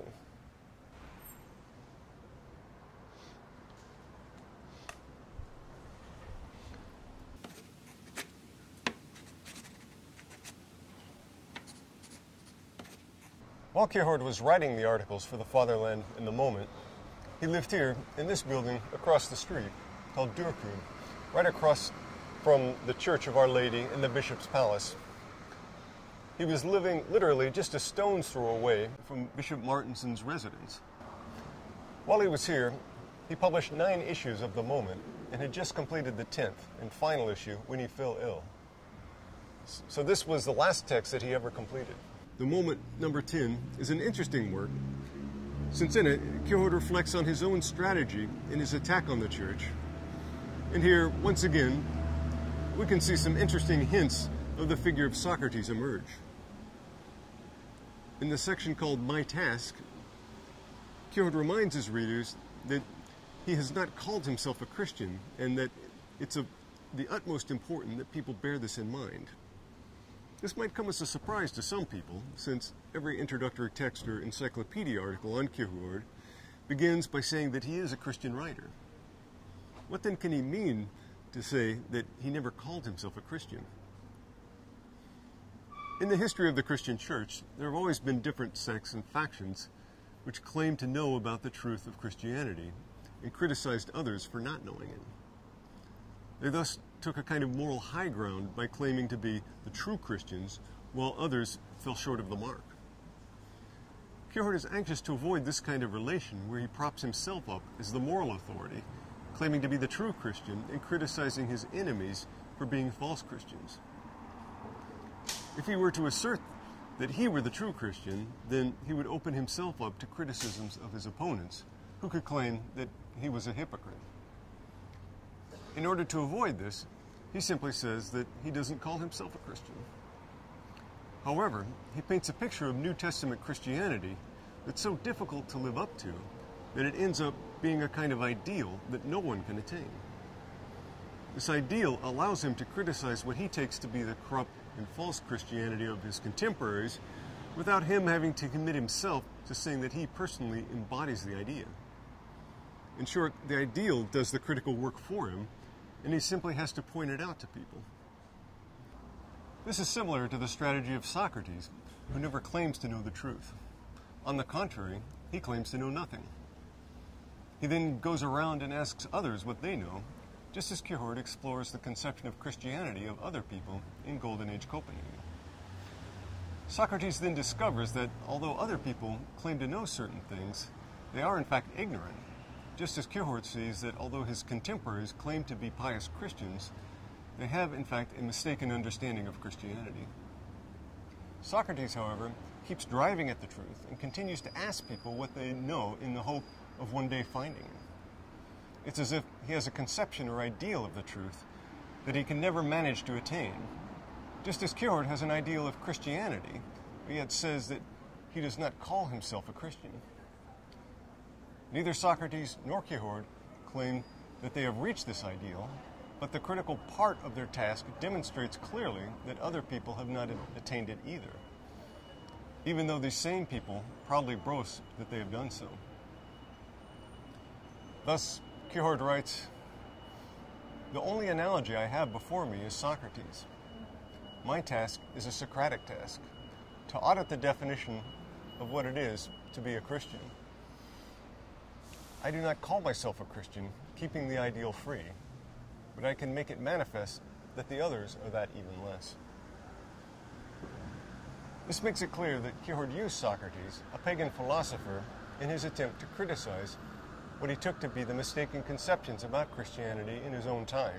While Kierkegaard was writing the articles for the Fatherland in the Moment, he lived here in this building across the street called Duurkroon, right across from the Church of Our Lady and the Bishop's Palace. He was living literally just a stone's throw away from Bishop Martenson's residence. While he was here, he published 9 issues of The Moment and had just completed the 10th and final issue when he fell ill. So this was the last text that he ever completed. The Moment, number 10, is an interesting work, since in it, Kierkegaard reflects on his own strategy in his attack on the Church. And here, once again, we can see some interesting hints of the figure of Socrates emerge. In the section called My Task, Kierkegaard reminds his readers that he has not called himself a Christian and that it's of the utmost importance that people bear this in mind. This might come as a surprise to some people, since every introductory text or encyclopedia article on Kierkegaard begins by saying that he is a Christian writer. What then can he mean to say that he never called himself a Christian? In the history of the Christian Church, there have always been different sects and factions which claimed to know about the truth of Christianity and criticized others for not knowing it. They thus took a kind of moral high ground by claiming to be the true Christians, while others fell short of the mark. Kierkegaard is anxious to avoid this kind of relation where he props himself up as the moral authority, claiming to be the true Christian and criticizing his enemies for being false Christians. If he were to assert that he were the true Christian, then he would open himself up to criticisms of his opponents, who could claim that he was a hypocrite. In order to avoid this, he simply says that he doesn't call himself a Christian. However, he paints a picture of New Testament Christianity that's so difficult to live up to that it ends up being a kind of ideal that no one can attain. This ideal allows him to criticize what he takes to be the corrupt and false Christianity of his contemporaries without him having to commit himself to saying that he personally embodies the idea. In short, the ideal does the critical work for him, and he simply has to point it out to people. This is similar to the strategy of Socrates, who never claims to know the truth. On the contrary, he claims to know nothing. He then goes around and asks others what they know, just as Kierkegaard explores the conception of Christianity of other people in Golden Age Copenhagen. Socrates then discovers that although other people claim to know certain things, they are in fact ignorant, just as Kierkegaard sees that although his contemporaries claim to be pious Christians, they have in fact a mistaken understanding of Christianity. Socrates, however, keeps driving at the truth and continues to ask people what they know in the hope of one day finding it. It's as if he has a conception or ideal of the truth that he can never manage to attain, just as Kierkegaard has an ideal of Christianity, but yet says that he does not call himself a Christian. Neither Socrates nor Kierkegaard claim that they have reached this ideal, but the critical part of their task demonstrates clearly that other people have not attained it either, even though these same people proudly boast that they have done so. Thus, Kierkegaard writes, "The only analogy I have before me is Socrates. My task is a Socratic task, to audit the definition of what it is to be a Christian. I do not call myself a Christian, keeping the ideal free, but I can make it manifest that the others are that even less. This makes it clear that Kierkegaard used Socrates, a pagan philosopher, in his attempt to criticize what he took to be the mistaken conceptions about Christianity in his own time.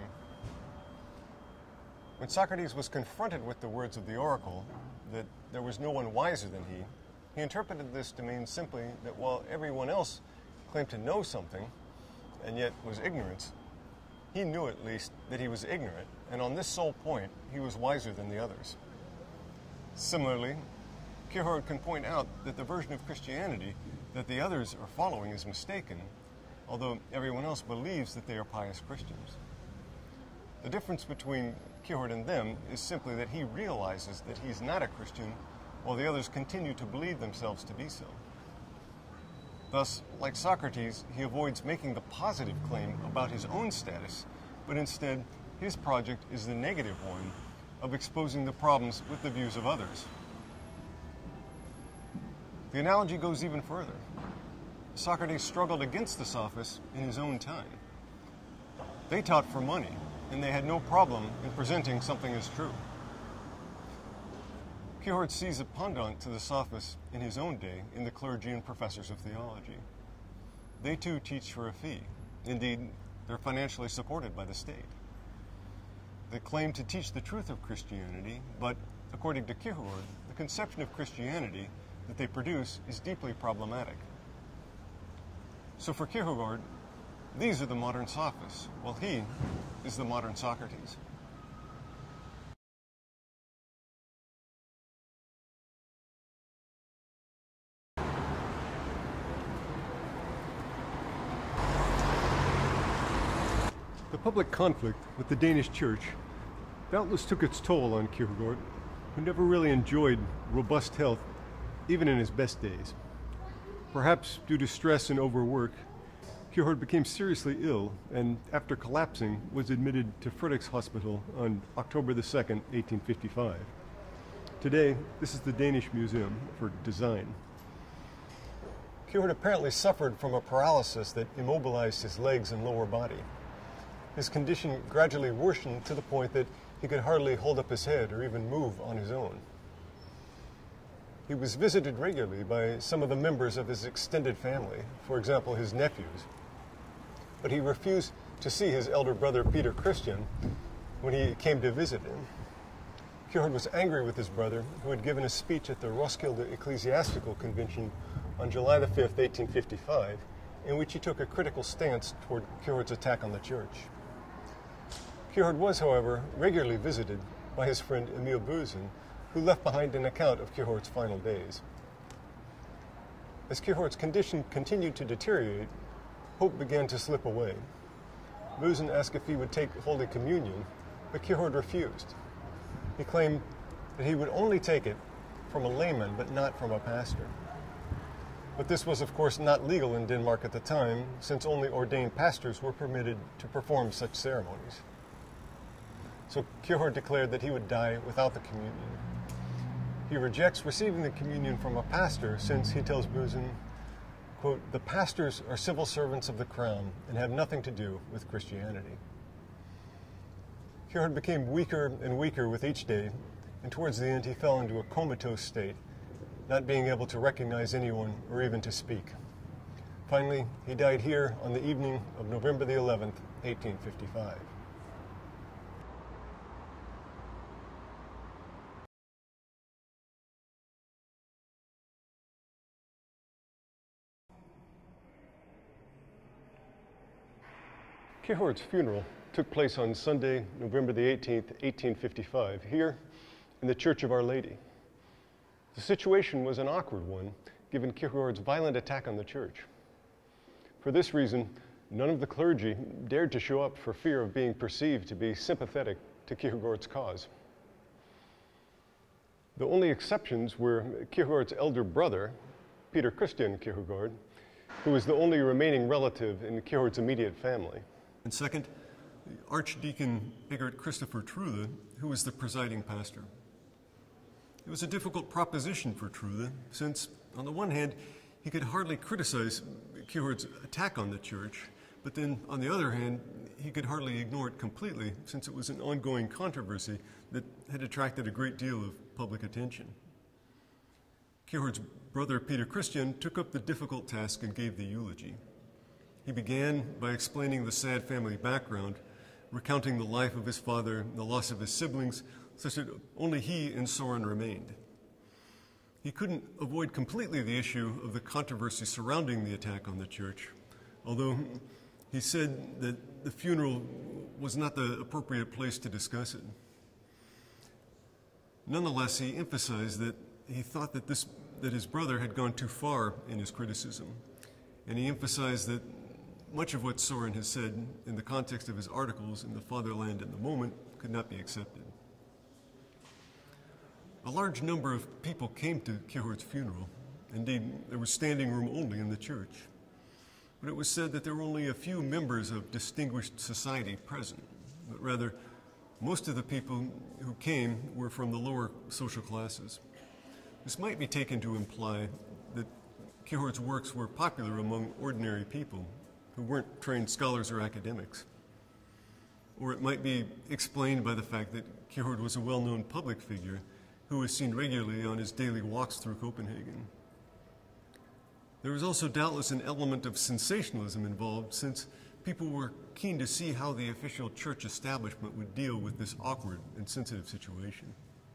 When Socrates was confronted with the words of the oracle, that there was no one wiser than he interpreted this to mean simply that while everyone else claimed to know something, and yet was ignorant, he knew at least that he was ignorant, and on this sole point, he was wiser than the others. Similarly, Kierkegaard can point out that the version of Christianity that the others are following is mistaken, although everyone else believes that they are pious Christians. The difference between Kierkegaard and them is simply that he realizes that he's not a Christian, while the others continue to believe themselves to be so. Thus, like Socrates, he avoids making the positive claim about his own status, but instead, his project is the negative one of exposing the problems with the views of others. The analogy goes even further. Socrates struggled against the sophists in his own time. They taught for money, and they had no problem in presenting something as true. Kierkegaard sees a pendant to the sophists in his own day in the clergy and professors of theology. They too teach for a fee. Indeed, they're financially supported by the state. They claim to teach the truth of Christianity, but according to Kierkegaard, the conception of Christianity that they produce is deeply problematic. So for Kierkegaard, these are the modern sophists, while he is the modern Socrates. The public conflict with the Danish church doubtless took its toll on Kierkegaard, who never really enjoyed robust health, even in his best days. Perhaps due to stress and overwork, Kierkegaard became seriously ill and, after collapsing, was admitted to Frederiks Hospital on October the 2nd, 1855. Today, this is the Danish Museum for Design. Kierkegaard apparently suffered from a paralysis that immobilized his legs and lower body. His condition gradually worsened to the point that he could hardly hold up his head or even move on his own. He was visited regularly by some of the members of his extended family, for example, his nephews. But he refused to see his elder brother, Peter Christian, when he came to visit him. Kierkegaard was angry with his brother, who had given a speech at the Roskilde Ecclesiastical Convention on July the 5th, 1855, in which he took a critical stance toward Kierkegaard's attack on the church. Kierkegaard was, however, regularly visited by his friend Emil Bösen, who left behind an account of Kierkegaard's final days. As Kierkegaard's condition continued to deteriorate, hope began to slip away. Bösen asked if he would take Holy Communion, but Kierkegaard refused. He claimed that he would only take it from a layman, but not from a pastor. But this was, of course, not legal in Denmark at the time, since only ordained pastors were permitted to perform such ceremonies. So Kierkegaard declared that he would die without the communion. He rejects receiving the communion from a pastor since, he tells Bösen, quote, "The pastors are civil servants of the crown and have nothing to do with Christianity." Kierkegaard became weaker and weaker with each day, and towards the end he fell into a comatose state, not being able to recognize anyone or even to speak. Finally, he died here on the evening of November the 11th, 1855. Kierkegaard's funeral took place on Sunday, November the 18th, 1855, here in the Church of Our Lady. The situation was an awkward one, given Kierkegaard's violent attack on the church. For this reason, none of the clergy dared to show up for fear of being perceived to be sympathetic to Kierkegaard's cause. The only exceptions were Kierkegaard's elder brother, Peter Christian Kierkegaard, who was the only remaining relative in Kierkegaard's immediate family. And second, Archdeacon Egert Christopher Truthe, who was the presiding pastor. It was a difficult proposition for Truthe, since, on the one hand, he could hardly criticize Kierkegaard's attack on the church, But then, on the other hand, he could hardly ignore it completely, since it was an ongoing controversy that had attracted a great deal of public attention. Kierkegaard's brother Peter Christian took up the difficult task and gave the eulogy. He began by explaining the sad family background, recounting the life of his father and the loss of his siblings, such that only he and Soren remained. He couldn't avoid completely the issue of the controversy surrounding the attack on the church, although he said that the funeral was not the appropriate place to discuss it. Nonetheless, he emphasized that he thought that his brother had gone too far in his criticism, and he emphasized that much of what Soren has said in the context of his articles in The Fatherland and the Moment could not be accepted. A large number of people came to Kierkegaard's funeral. Indeed, there was standing room only in the church. But it was said that there were only a few members of distinguished society present, but rather most of the people who came were from the lower social classes. This might be taken to imply that Kierkegaard's works were popular among ordinary people who weren't trained scholars or academics. Or it might be explained by the fact that Kierkegaard was a well-known public figure who was seen regularly on his daily walks through Copenhagen. There was also doubtless an element of sensationalism involved, since people were keen to see how the official church establishment would deal with this awkward and sensitive situation.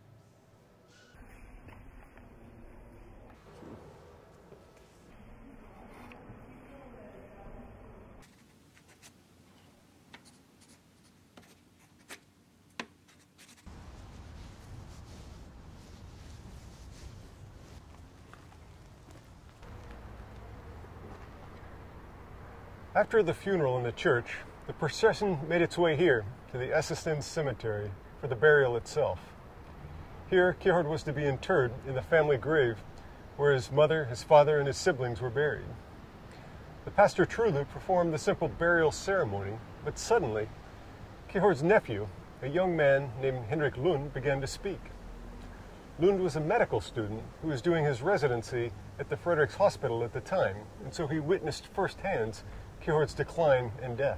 After the funeral in the church, the procession made its way here to the Essestens Cemetery for the burial itself. Here, Kierkegaard was to be interred in the family grave where his mother, his father, and his siblings were buried. The pastor Trude performed the simple burial ceremony, but suddenly, Kierkegaard's nephew, a young man named Henrik Lund, began to speak. Lund was a medical student who was doing his residency at the Frederiks Hospital at the time, and so he witnessed firsthand Kierkegaard's decline and death.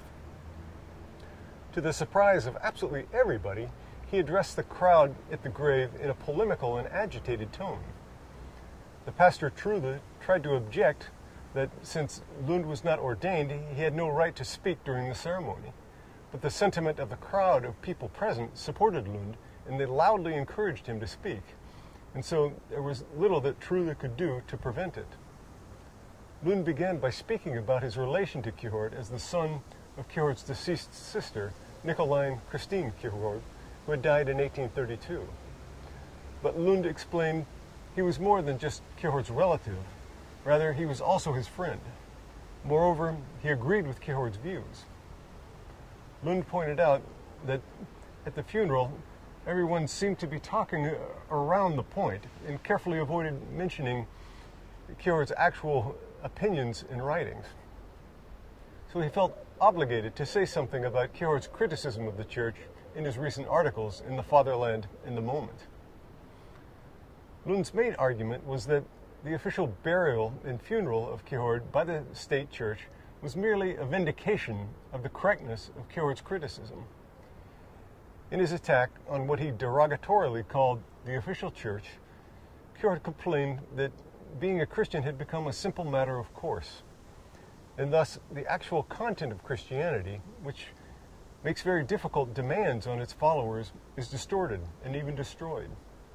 To the surprise of absolutely everybody, he addressed the crowd at the grave in a polemical and agitated tone. The pastor Trude tried to object that since Lund was not ordained, he had no right to speak during the ceremony. But the sentiment of the crowd of people present supported Lund, and they loudly encouraged him to speak. And so there was little that Trude could do to prevent it. Lund began by speaking about his relation to Kierkegaard as the son of Kierkegaard's deceased sister, Nicoline Christine Kierkegaard, who had died in 1832. But Lund explained he was more than just Kierkegaard's relative. Rather, he was also his friend. Moreover, he agreed with Kierkegaard's views. Lund pointed out that at the funeral, everyone seemed to be talking around the point and carefully avoided mentioning Kierkegaard's actual opinions and writings. So he felt obligated to say something about Kierkegaard's criticism of the church in his recent articles in The Fatherland and the Moment. Lund's main argument was that the official burial and funeral of Kierkegaard by the state church was merely a vindication of the correctness of Kierkegaard's criticism. In his attack on what he derogatorily called the official church, Kierkegaard complained that being a Christian had become a simple matter of course, and thus the actual content of Christianity, which makes very difficult demands on its followers, is distorted and even destroyed.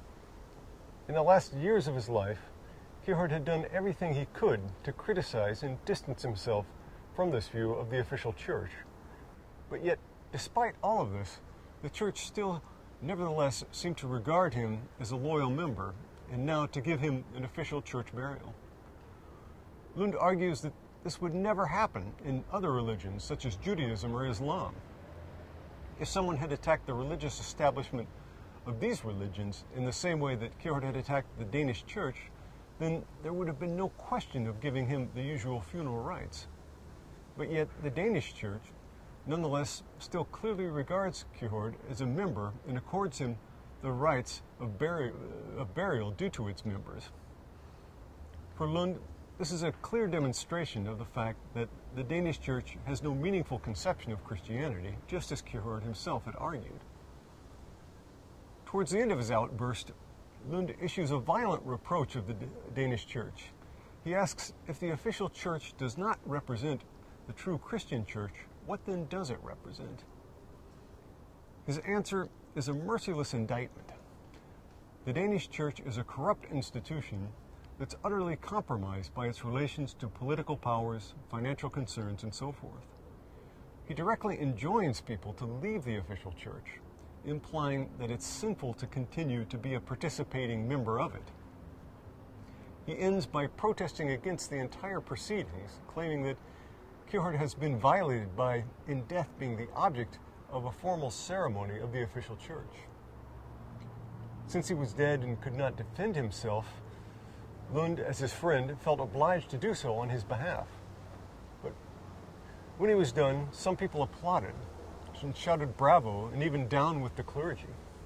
In the last years of his life, Kierkegaard had done everything he could to criticize and distance himself from this view of the official church. But yet, despite all of this, the church still nevertheless seemed to regard him as a loyal member, and now to give him an official church burial. Lund argues that this would never happen in other religions, such as Judaism or Islam. If someone had attacked the religious establishment of these religions in the same way that Kierkegaard had attacked the Danish church, then there would have been no question of giving him the usual funeral rites. But yet the Danish church, nonetheless, still clearly regards Kierkegaard as a member and accords him the rights of burial due to its members. For Lund, this is a clear demonstration of the fact that the Danish church has no meaningful conception of Christianity, just as Kierkegaard himself had argued. Towards the end of his outburst, Lund issues a violent reproach of the Danish church. He asks, if the official church does not represent the true Christian church, what then does it represent? His answer is a merciless indictment. The Danish church is a corrupt institution that's utterly compromised by its relations to political powers, financial concerns, and so forth. He directly enjoins people to leave the official church, implying that it's sinful to continue to be a participating member of it. He ends by protesting against the entire proceedings, claiming that Kierkegaard has been violated by, in death, being the object of a formal ceremony of the official church. Since he was dead and could not defend himself, Lund, as his friend, felt obliged to do so on his behalf. But when he was done, some people applauded and shouted bravo and even down with the clergy.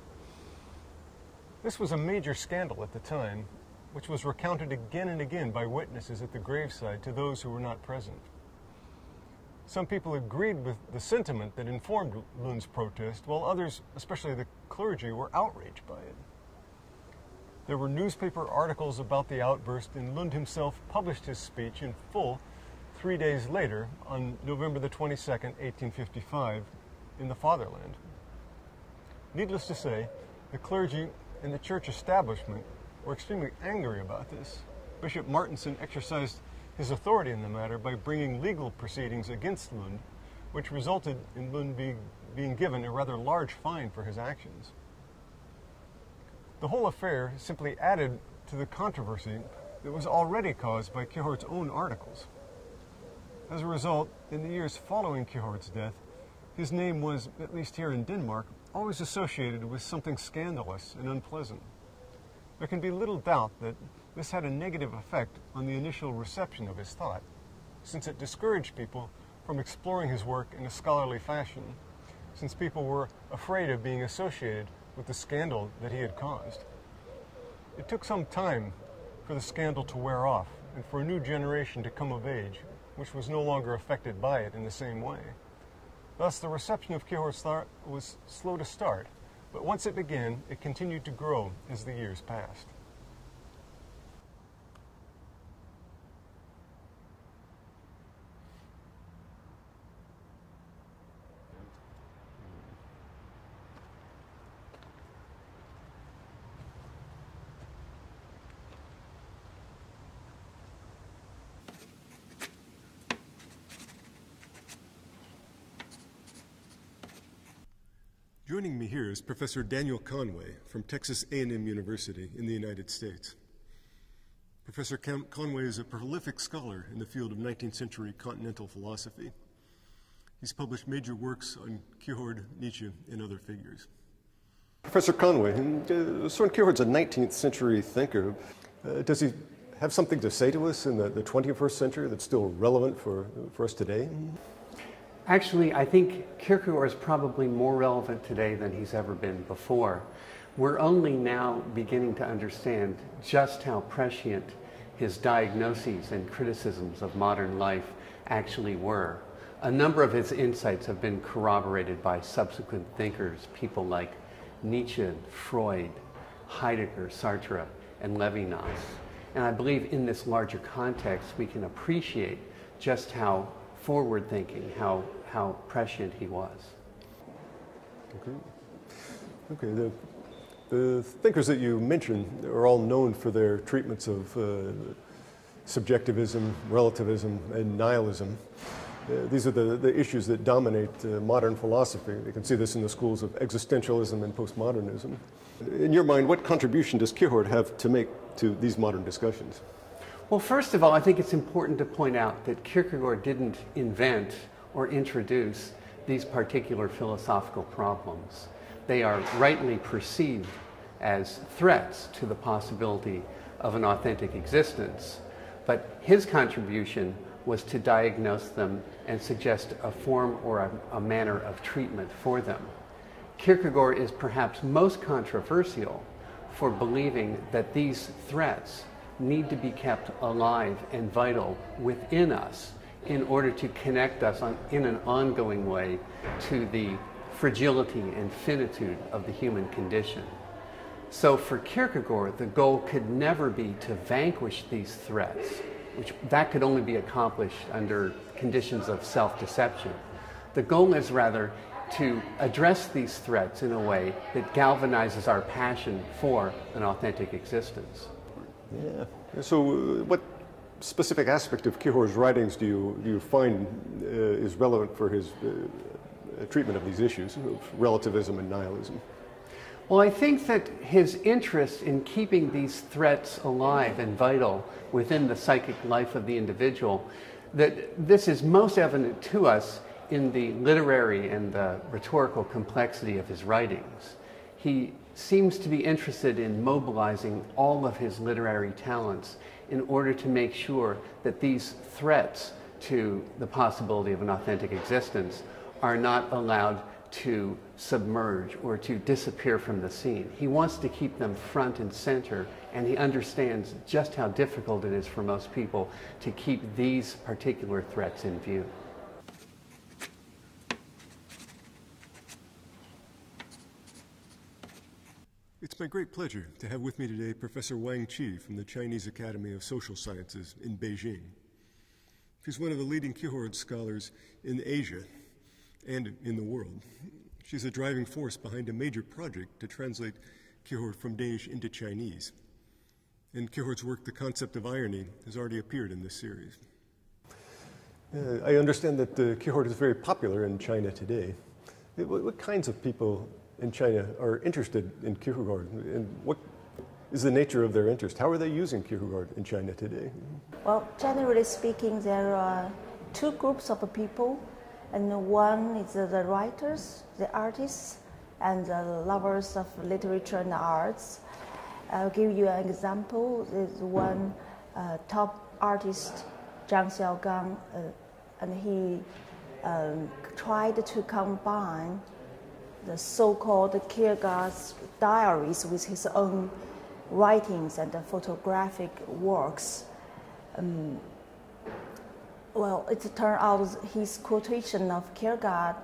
This was a major scandal at the time, which was recounted again and again by witnesses at the graveside to those who were not present. Some people agreed with the sentiment that informed Lund's protest, while others, especially the clergy, were outraged by it. There were newspaper articles about the outburst, and Lund himself published his speech in full 3 days later, on November the 22nd, 1855, in the Fatherland. Needless to say, the clergy and the church establishment were extremely angry about this. Bishop Martinson exercised his authority in the matter by bringing legal proceedings against Lund, which resulted in Lund being given a rather large fine for his actions. The whole affair simply added to the controversy that was already caused by Kierkegaard's own articles. As a result, in the years following Kierkegaard's death, his name was, at least here in Denmark, always associated with something scandalous and unpleasant. There can be little doubt that this had a negative effect on the initial reception of his thought, since it discouraged people from exploring his work in a scholarly fashion, since people were afraid of being associated with the scandal that he had caused. It took some time for the scandal to wear off and for a new generation to come of age, which was no longer affected by it in the same way. Thus, the reception of Kierkegaard's thought was slow to start, but once it began, it continued to grow as the years passed. Joining me here is Professor Daniel Conway from Texas A&M University in the United States. Professor Conway is a prolific scholar in the field of 19th century continental philosophy. He's published major works on Kierkegaard, Nietzsche, and other figures. Professor Conway, Søren Kierkegaard's a 19th century thinker. Does he have something to say to us in the 21st century that's still relevant for us today?
Actually, I think Kierkegaard is probably more relevant today than he's ever been before. We're only now beginning to understand just how prescient his diagnoses and criticisms of modern life actually were. A number of his insights have been corroborated by subsequent thinkers, people like Nietzsche, Freud, Heidegger, Sartre, and Levinas. And I believe in this larger context, we can appreciate just how forward-thinking, how prescient he was.
Okay. The thinkers that you mentioned are all known for their treatments of subjectivism, relativism, and nihilism. These are the issues that dominate modern philosophy. You can see this in the schools of existentialism and postmodernism. In your mind, what contribution does Kierkegaard have to make to these modern discussions?
Well, first of all, I think it's important to point out that Kierkegaard didn't invent or introduce these particular philosophical problems. They are rightly perceived as threats to the possibility of an authentic existence, but his contribution was to diagnose them and suggest a form or a manner of treatment for them. Kierkegaard is perhaps most controversial for believing that these threats need to be kept alive and vital within us in order to connect us in an ongoing way to the fragility and finitude of the human condition. So for Kierkegaard, the goal could never be to vanquish these threats, which that could only be accomplished under conditions of self-deception. The goal is rather to address these threats in a way that galvanizes our passion for an authentic existence.
Yeah. So what specific aspect of Kierkegaard's writings do you find is relevant for his treatment of these issues of relativism and nihilism?
Well, I think that his interest in keeping these threats alive and vital within the psychic life of the individual, that this is most evident to us in the literary and the rhetorical complexity of his writings. He seems to be interested in mobilizing all of his literary talents in order to make sure that these threats to the possibility of an authentic existence are not allowed to submerge or to disappear from the scene. He wants to keep them front and center, and he understands just how difficult it is for most people to keep these particular threats in view.
It's my great pleasure to have with me today Professor Wang Qi from the Chinese Academy of Social Sciences in Beijing. She's one of the leading Kierkegaard scholars in Asia and in the world. She's a driving force behind a major project to translate Kierkegaard from Danish into Chinese. In Kierkegaard's work, The Concept of Irony has already appeared in this series. I understand that Kierkegaard is very popular in China today. What kinds of people in China are interested in Kierkegaard, and what is the nature of their interest? How are they using Kierkegaard in China today?
Well, generally speaking, there are two groups of people, and one is the writers, the artists, and the lovers of literature and arts. I'll give you an example. There's one top artist, Zhang Xiaogang, and he tried to combine the so-called Kierkegaard's diaries with his own writings and photographic works. Well, it turned out his quotation of Kierkegaard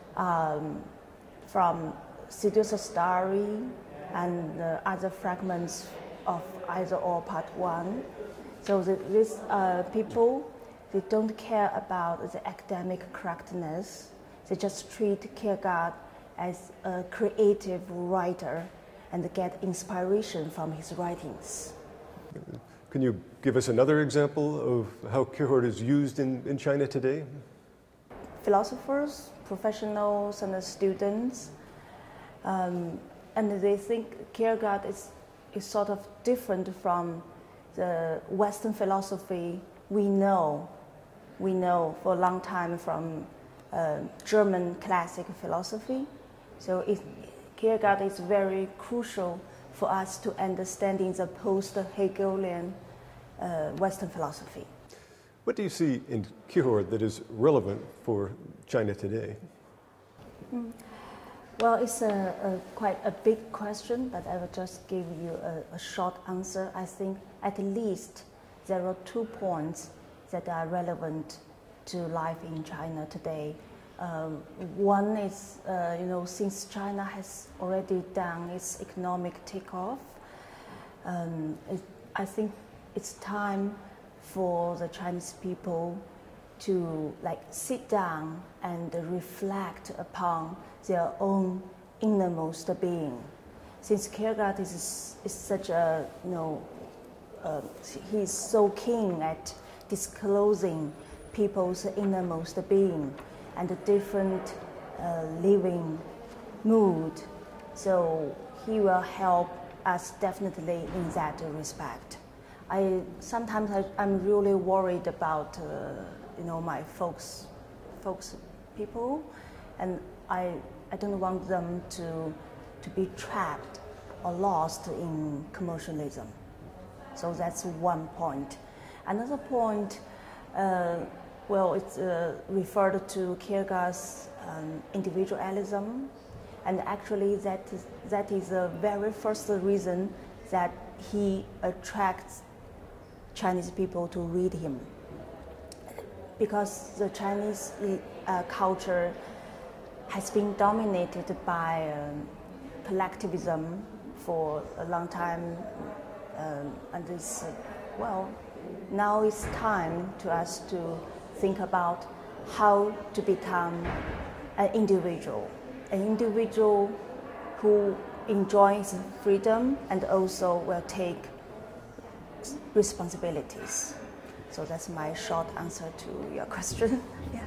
from Seducer's Diary and other fragments of Either or Part 1. So these people, they don't care about the academic correctness. They just treat Kierkegaard as a creative writer and get inspiration from his writings.
Can you give us another example of how Kierkegaard is used in China today?
Philosophers, professionals, and students, and they think Kierkegaard is sort of different from the Western philosophy we know for a long time from German classic philosophy. So Kierkegaard is very crucial for us to understanding the post-Hegelian Western philosophy.
What do you see in Kierkegaard that is relevant for China today?
Well, it's quite a big question, but I will just give you a short answer. I think at least there are 2 points that are relevant to life in China today. One is, since China has already done its economic takeoff, I think it's time for the Chinese people to sit down and reflect upon their own innermost being. Since Kierkegaard is such a, he's so keen at disclosing people's innermost being and a different living mood. So he will help us definitely in that respect. Sometimes I'm really worried about my folks people, and I don't want them to be trapped or lost in commercialism. So that's one point. Another point, it's referred to Kierkegaard's individualism, and actually that is the very first reason that he attracts Chinese people to read him. because the Chinese culture has been dominated by collectivism for a long time, and it's, well, now it's time to us to think about how to become an individual who enjoys freedom and also will take responsibilities. So that's my short answer to your question. Yeah.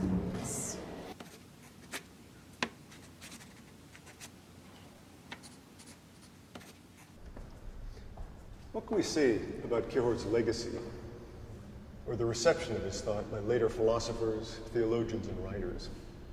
What can we say about Kierkegaard's legacy, or the reception of his thought by later philosophers, theologians, and writers?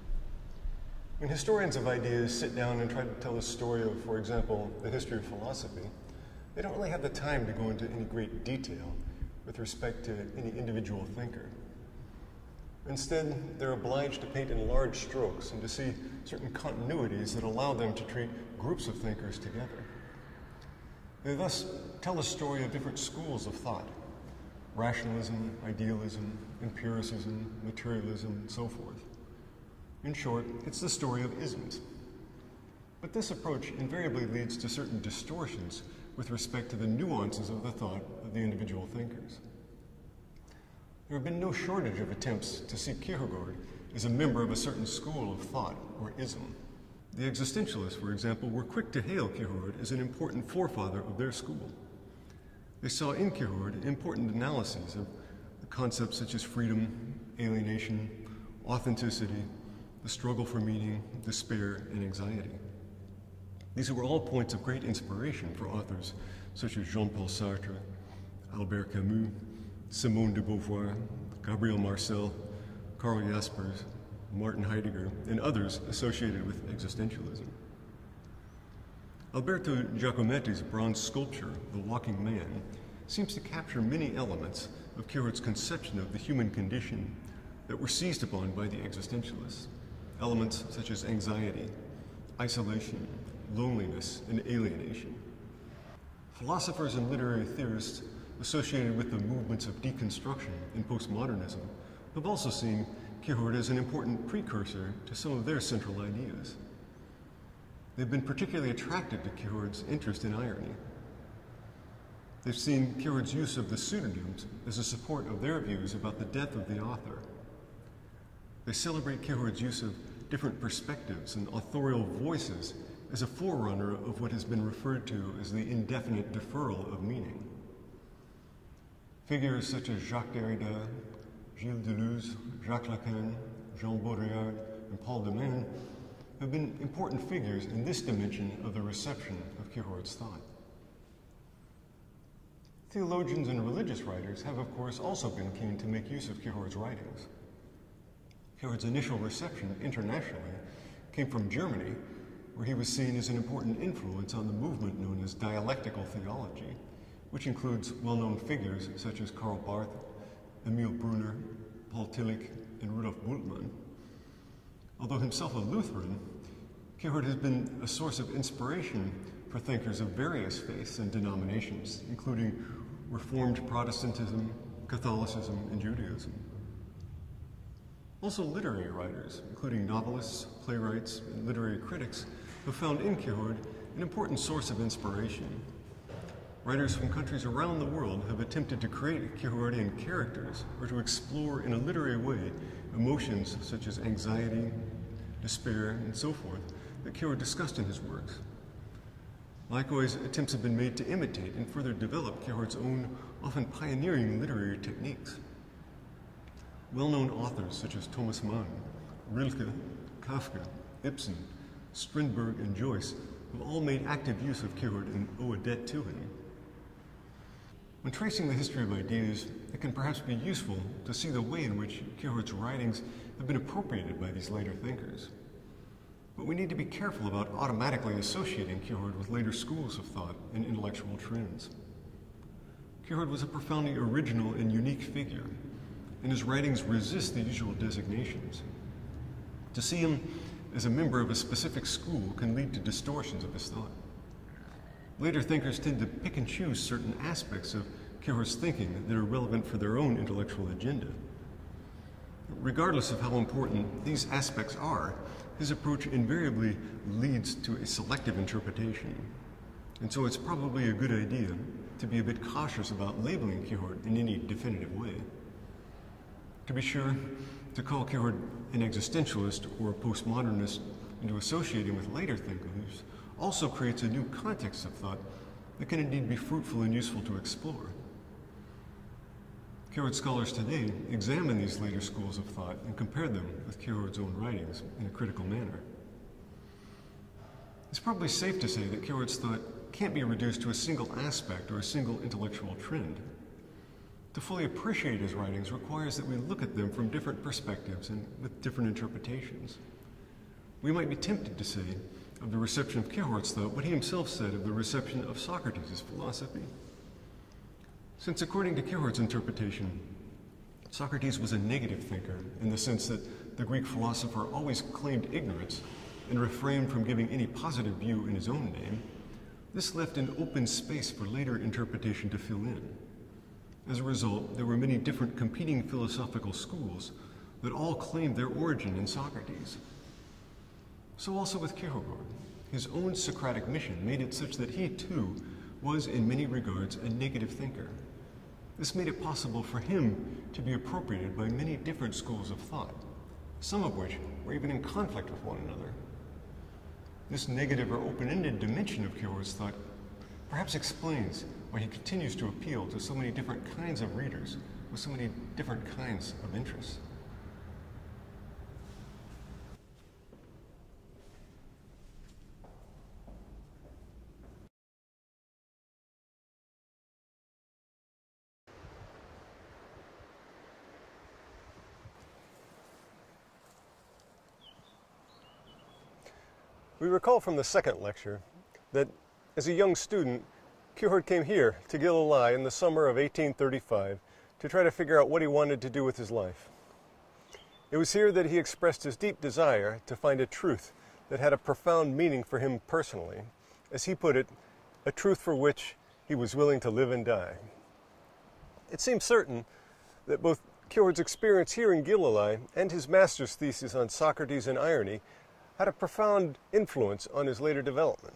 When historians of ideas sit down and try to tell a story of, for example, the history of philosophy, they don't really have the time to go into any great detail with respect to any individual thinker. Instead, they're obliged to paint in large strokes and to see certain continuities that allow them to treat groups of thinkers together. They thus tell a story of different schools of thought: rationalism, idealism, empiricism, materialism, and so forth. In short, it's the story of isms. But this approach invariably leads to certain distortions with respect to the nuances of the thought of the individual thinkers. There have been no shortage of attempts to see Kierkegaard as a member of a certain school of thought or ism. The existentialists, for example, were quick to hail Kierkegaard as an important forefather of their school. They saw in Kierkegaard important analyses of the concepts such as freedom, alienation, authenticity, the struggle for meaning, despair, and anxiety. These were all points of great inspiration for authors such as Jean-Paul Sartre, Albert Camus, Simone de Beauvoir, Gabriel Marcel, Karl Jaspers, Martin Heidegger, and others associated with existentialism. Alberto Giacometti's bronze sculpture, The Walking Man, seems to capture many elements of Kierkegaard's conception of the human condition that were seized upon by the existentialists. Elements such as anxiety, isolation, loneliness, and alienation. Philosophers and literary theorists associated with the movements of deconstruction and postmodernism have also seen Kierkegaard as an important precursor to some of their central ideas. They've been particularly attracted to Kierkegaard's interest in irony. They've seen Kierkegaard's use of the pseudonyms as a support of their views about the death of the author. They celebrate Kierkegaard's use of different perspectives and authorial voices as a forerunner of what has been referred to as the indefinite deferral of meaning. Figures such as Jacques Derrida, Gilles Deleuze, Jacques Lacan, Jean Baudrillard, and Paul de Man have been important figures in this dimension of the reception of Kierkegaard's thought. Theologians and religious writers have, of course, also been keen to make use of Kierkegaard's writings. Kierkegaard's initial reception internationally came from Germany, where he was seen as an important influence on the movement known as dialectical theology, which includes well-known figures such as Karl Barth, Emil Brunner, Paul Tillich, and Rudolf Bultmann. Although himself a Lutheran, Kierkegaard has been a source of inspiration for thinkers of various faiths and denominations, including Reformed Protestantism, Catholicism, and Judaism. Also, literary writers, including novelists, playwrights, and literary critics, have found in Kierkegaard an important source of inspiration. Writers from countries around the world have attempted to create Kierkegaardian characters or to explore in a literary way emotions such as anxiety, despair, and so forth that Kierkegaard discussed in his works. Likewise, attempts have been made to imitate and further develop Kierkegaard's own, often pioneering literary techniques. Well-known authors such as Thomas Mann, Rilke, Kafka, Ibsen, Strindberg, and Joyce have all made active use of Kierkegaard and owe a debt to him. When tracing the history of ideas, it can perhaps be useful to see the way in which Kierkegaard's writings have been appropriated by these later thinkers. But we need to be careful about automatically associating Kierkegaard with later schools of thought and intellectual trends. Kierkegaard was a profoundly original and unique figure, and his writings resist the usual designations. To see him as a member of a specific school can lead to distortions of his thought. Later thinkers tend to pick and choose certain aspects of Kierkegaard's thinking that are relevant for their own intellectual agenda. Regardless of how important these aspects are, his approach invariably leads to a selective interpretation. And so it's probably a good idea to be a bit cautious about labeling Kierkegaard in any definitive way. To be sure, to call Kierkegaard an existentialist or a postmodernist and to associate him with later thinkers also creates a new context of thought that can indeed be fruitful and useful to explore. Kierkegaard scholars today examine these later schools of thought and compare them with Kierkegaard's own writings in a critical manner. It's probably safe to say that Kierkegaard's thought can't be reduced to a single aspect or a single intellectual trend. To fully appreciate his writings requires that we look at them from different perspectives and with different interpretations. We might be tempted to say of the reception of Kierkegaard's thought what he himself said of the reception of Socrates' philosophy. Since according to Kierkegaard's interpretation, Socrates was a negative thinker in the sense that the Greek philosopher always claimed ignorance and refrained from giving any positive view in his own name, this left an open space for later interpretation to fill in. As a result, there were many different competing philosophical schools that all claimed their origin in Socrates. So also with Kierkegaard, his own Socratic mission made it such that he too was in many regards a negative thinker. This made it possible for him to be appropriated by many different schools of thought, some of which were even in conflict with one another. This negative or open-ended dimension of Kierkegaard's thought perhaps explains why he continues to appeal to so many different kinds of readers with so many different kinds of interests. We recall from the second lecture that as a young student, Kierkegaard came here to Gilleleie in the summer of 1835 to try to figure out what he wanted to do with his life. It was here that he expressed his deep desire to find a truth that had a profound meaning for him personally, as he put it, a truth for which he was willing to live and die. It seems certain that both Kierkegaard's experience here in Gilleleie and his master's thesis on Socrates and irony had a profound influence on his later development.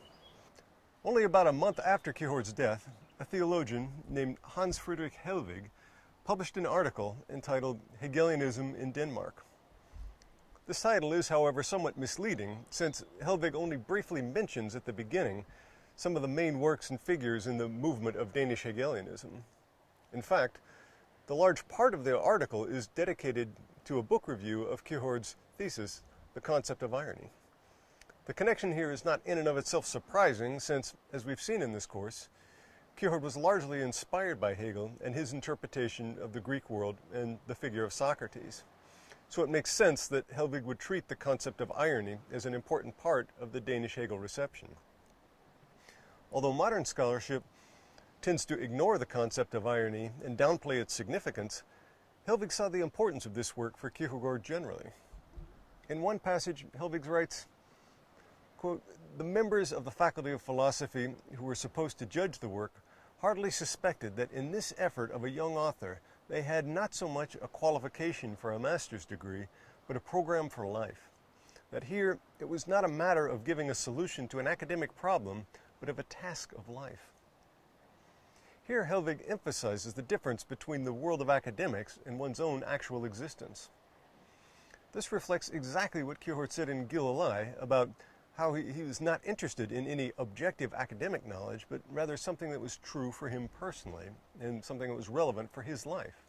Only about a month after Kierkegaard's death, a theologian named Hans Friedrich Helveg published an article entitled Hegelianism in Denmark. This title is, however, somewhat misleading, since Helveg only briefly mentions at the beginning some of the main works and figures in the movement of Danish Hegelianism. In fact, the large part of the article is dedicated to a book review of Kierkegaard's thesis, The Concept of Irony. The connection here is not in and of itself surprising, since, as we've seen in this course, Kierkegaard was largely inspired by Hegel and his interpretation of the Greek world and the figure of Socrates. So it makes sense that Helveg would treat the concept of irony as an important part of the Danish Hegel reception. Although modern scholarship tends to ignore the concept of irony and downplay its significance, Helveg saw the importance of this work for Kierkegaard generally. In one passage, Helveg writes, quote, "The members of the Faculty of Philosophy who were supposed to judge the work hardly suspected that in this effort of a young author they had not so much a qualification for a master's degree, but a program for life. That here it was not a matter of giving a solution to an academic problem, but of a task of life." Here Helveg emphasizes the difference between the world of academics and one's own actual existence. This reflects exactly what Kierkegaard said in Gilleleie about how he was not interested in any objective academic knowledge, but rather something that was true for him personally and something that was relevant for his life.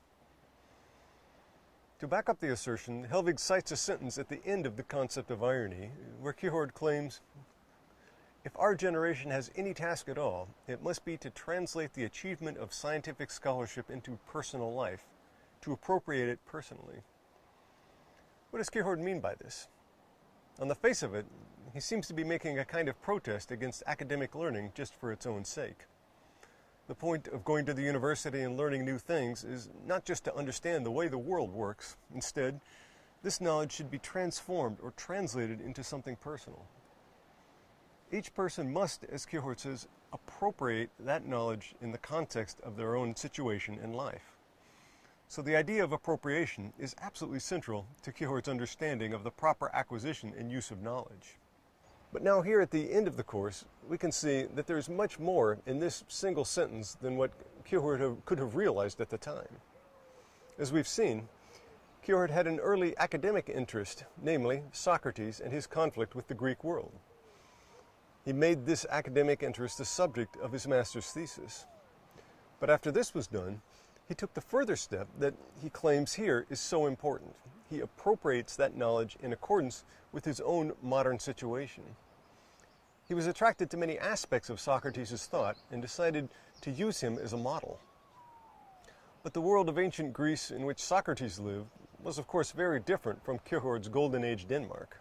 To back up the assertion, Helveg cites a sentence at the end of The Concept of Irony, where Kierkegaard claims, "If our generation has any task at all, it must be to translate the achievement of scientific scholarship into personal life, to appropriate it personally." What does Kierkegaard mean by this? On the face of it, he seems to be making a kind of protest against academic learning just for its own sake. The point of going to the university and learning new things is not just to understand the way the world works. Instead, this knowledge should be transformed or translated into something personal. Each person must, as Kierkegaard says, appropriate that knowledge in the context of their own situation in life. So the idea of appropriation is absolutely central to Kierkegaard's understanding of the proper acquisition and use of knowledge. But now here at the end of the course, we can see that there's much more in this single sentence than what Kierkegaard could have realized at the time. As we've seen, Kierkegaard had an early academic interest, namely Socrates and his conflict with the Greek world. He made this academic interest the subject of his master's thesis. But after this was done, he took the further step that he claims here is so important. He appropriates that knowledge in accordance with his own modern situation. He was attracted to many aspects of Socrates' thought and decided to use him as a model. But the world of ancient Greece in which Socrates lived was of course very different from Kierkegaard's Golden Age Denmark.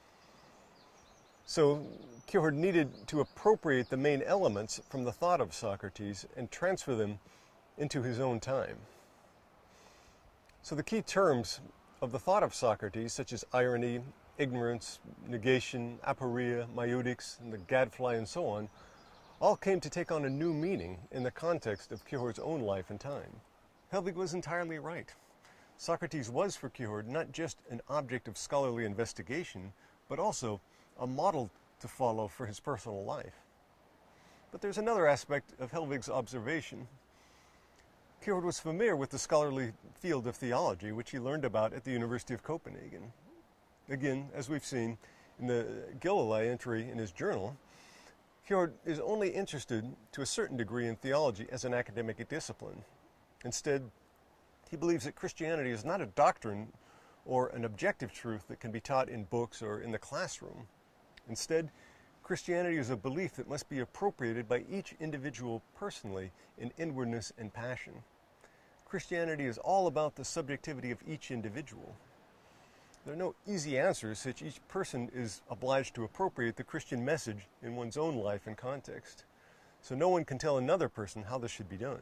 So Kierkegaard needed to appropriate the main elements from the thought of Socrates and transfer them into his own time. So the key terms of the thought of Socrates, such as irony, ignorance, negation, aporia, maieudics, and the gadfly, and so on, all came to take on a new meaning in the context of Kierkegaard's own life and time. Helvig was entirely right. Socrates was for Kierkegaard not just an object of scholarly investigation, but also a model to follow for his personal life. But there's another aspect of Helvig's observation. Kierkegaard was familiar with the scholarly field of theology, which he learned about at the University of Copenhagen. Again, as we've seen in the Gillele entry in his journal, Kierkegaard is only interested to a certain degree in theology as an academic discipline. Instead, he believes that Christianity is not a doctrine or an objective truth that can be taught in books or in the classroom. Instead, Christianity is a belief that must be appropriated by each individual personally in inwardness and passion. Christianity is all about the subjectivity of each individual. There are no easy answers, since each person is obliged to appropriate the Christian message in one's own life and context. So no one can tell another person how this should be done.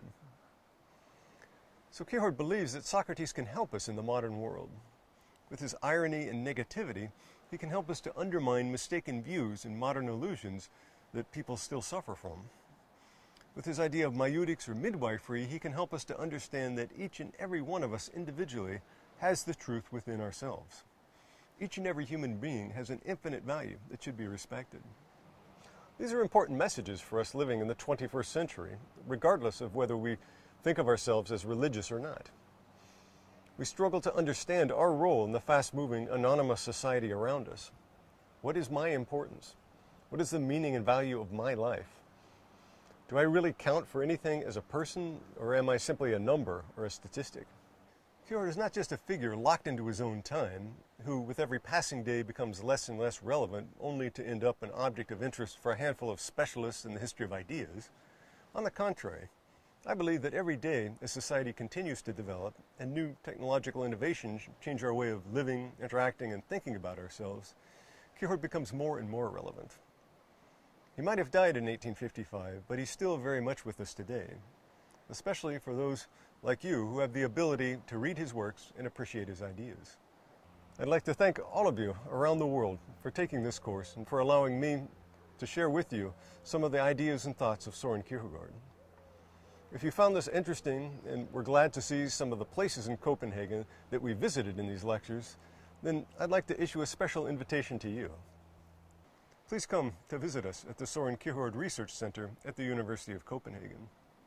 So Kierkegaard believes that Socrates can help us in the modern world. With his irony and negativity, he can help us to undermine mistaken views and modern illusions that people still suffer from. With his idea of maieudics or midwifery, he can help us to understand that each and every one of us individually has the truth within ourselves. Each and every human being has an infinite value that should be respected. These are important messages for us living in the 21st century, regardless of whether we think of ourselves as religious or not. We struggle to understand our role in the fast-moving, anonymous society around us. What is my importance? What is the meaning and value of my life? Do I really count for anything as a person, or am I simply a number or a statistic? Kierkegaard is not just a figure locked into his own time, who with every passing day becomes less and less relevant, only to end up an object of interest for a handful of specialists in the history of ideas. On the contrary, I believe that every day as society continues to develop and new technological innovations change our way of living, interacting, and thinking about ourselves, Kierkegaard becomes more and more relevant. He might have died in 1855, but he's still very much with us today, especially for those like you who have the ability to read his works and appreciate his ideas. I'd like to thank all of you around the world for taking this course and for allowing me to share with you some of the ideas and thoughts of Søren Kierkegaard. If you found this interesting and were glad to see some of the places in Copenhagen that we visited in these lectures, then I'd like to issue a special invitation to you. Please come to visit us at the Søren Kierkegaard Research Center at the University of Copenhagen.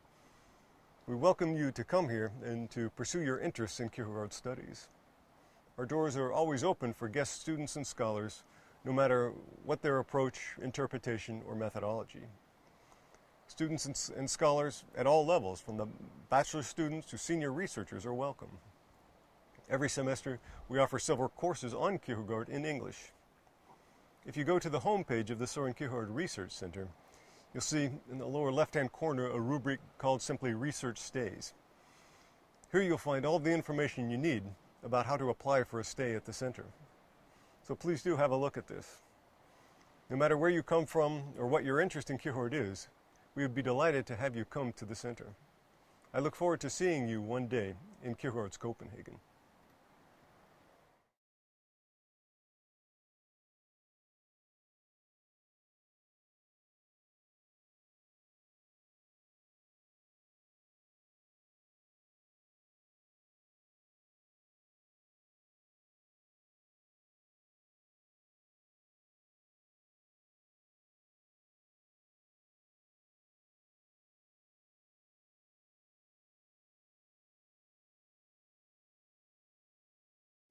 We welcome you to come here and to pursue your interests in Kierkegaard studies. Our doors are always open for guest students and scholars, no matter what their approach, interpretation, or methodology. Students and scholars at all levels, from the bachelor students to senior researchers, are welcome. Every semester, we offer several courses on Kierkegaard in English. If you go to the homepage of the Søren Kierkegaard Research Center, you'll see in the lower left-hand corner a rubric called simply Research Stays. Here you'll find all the information you need about how to apply for a stay at the center. So please do have a look at this. No matter where you come from or what your interest in Kierkegaard is, we would be delighted to have you come to the center. I look forward to seeing you one day in Kierkegaard's Copenhagen.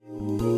you.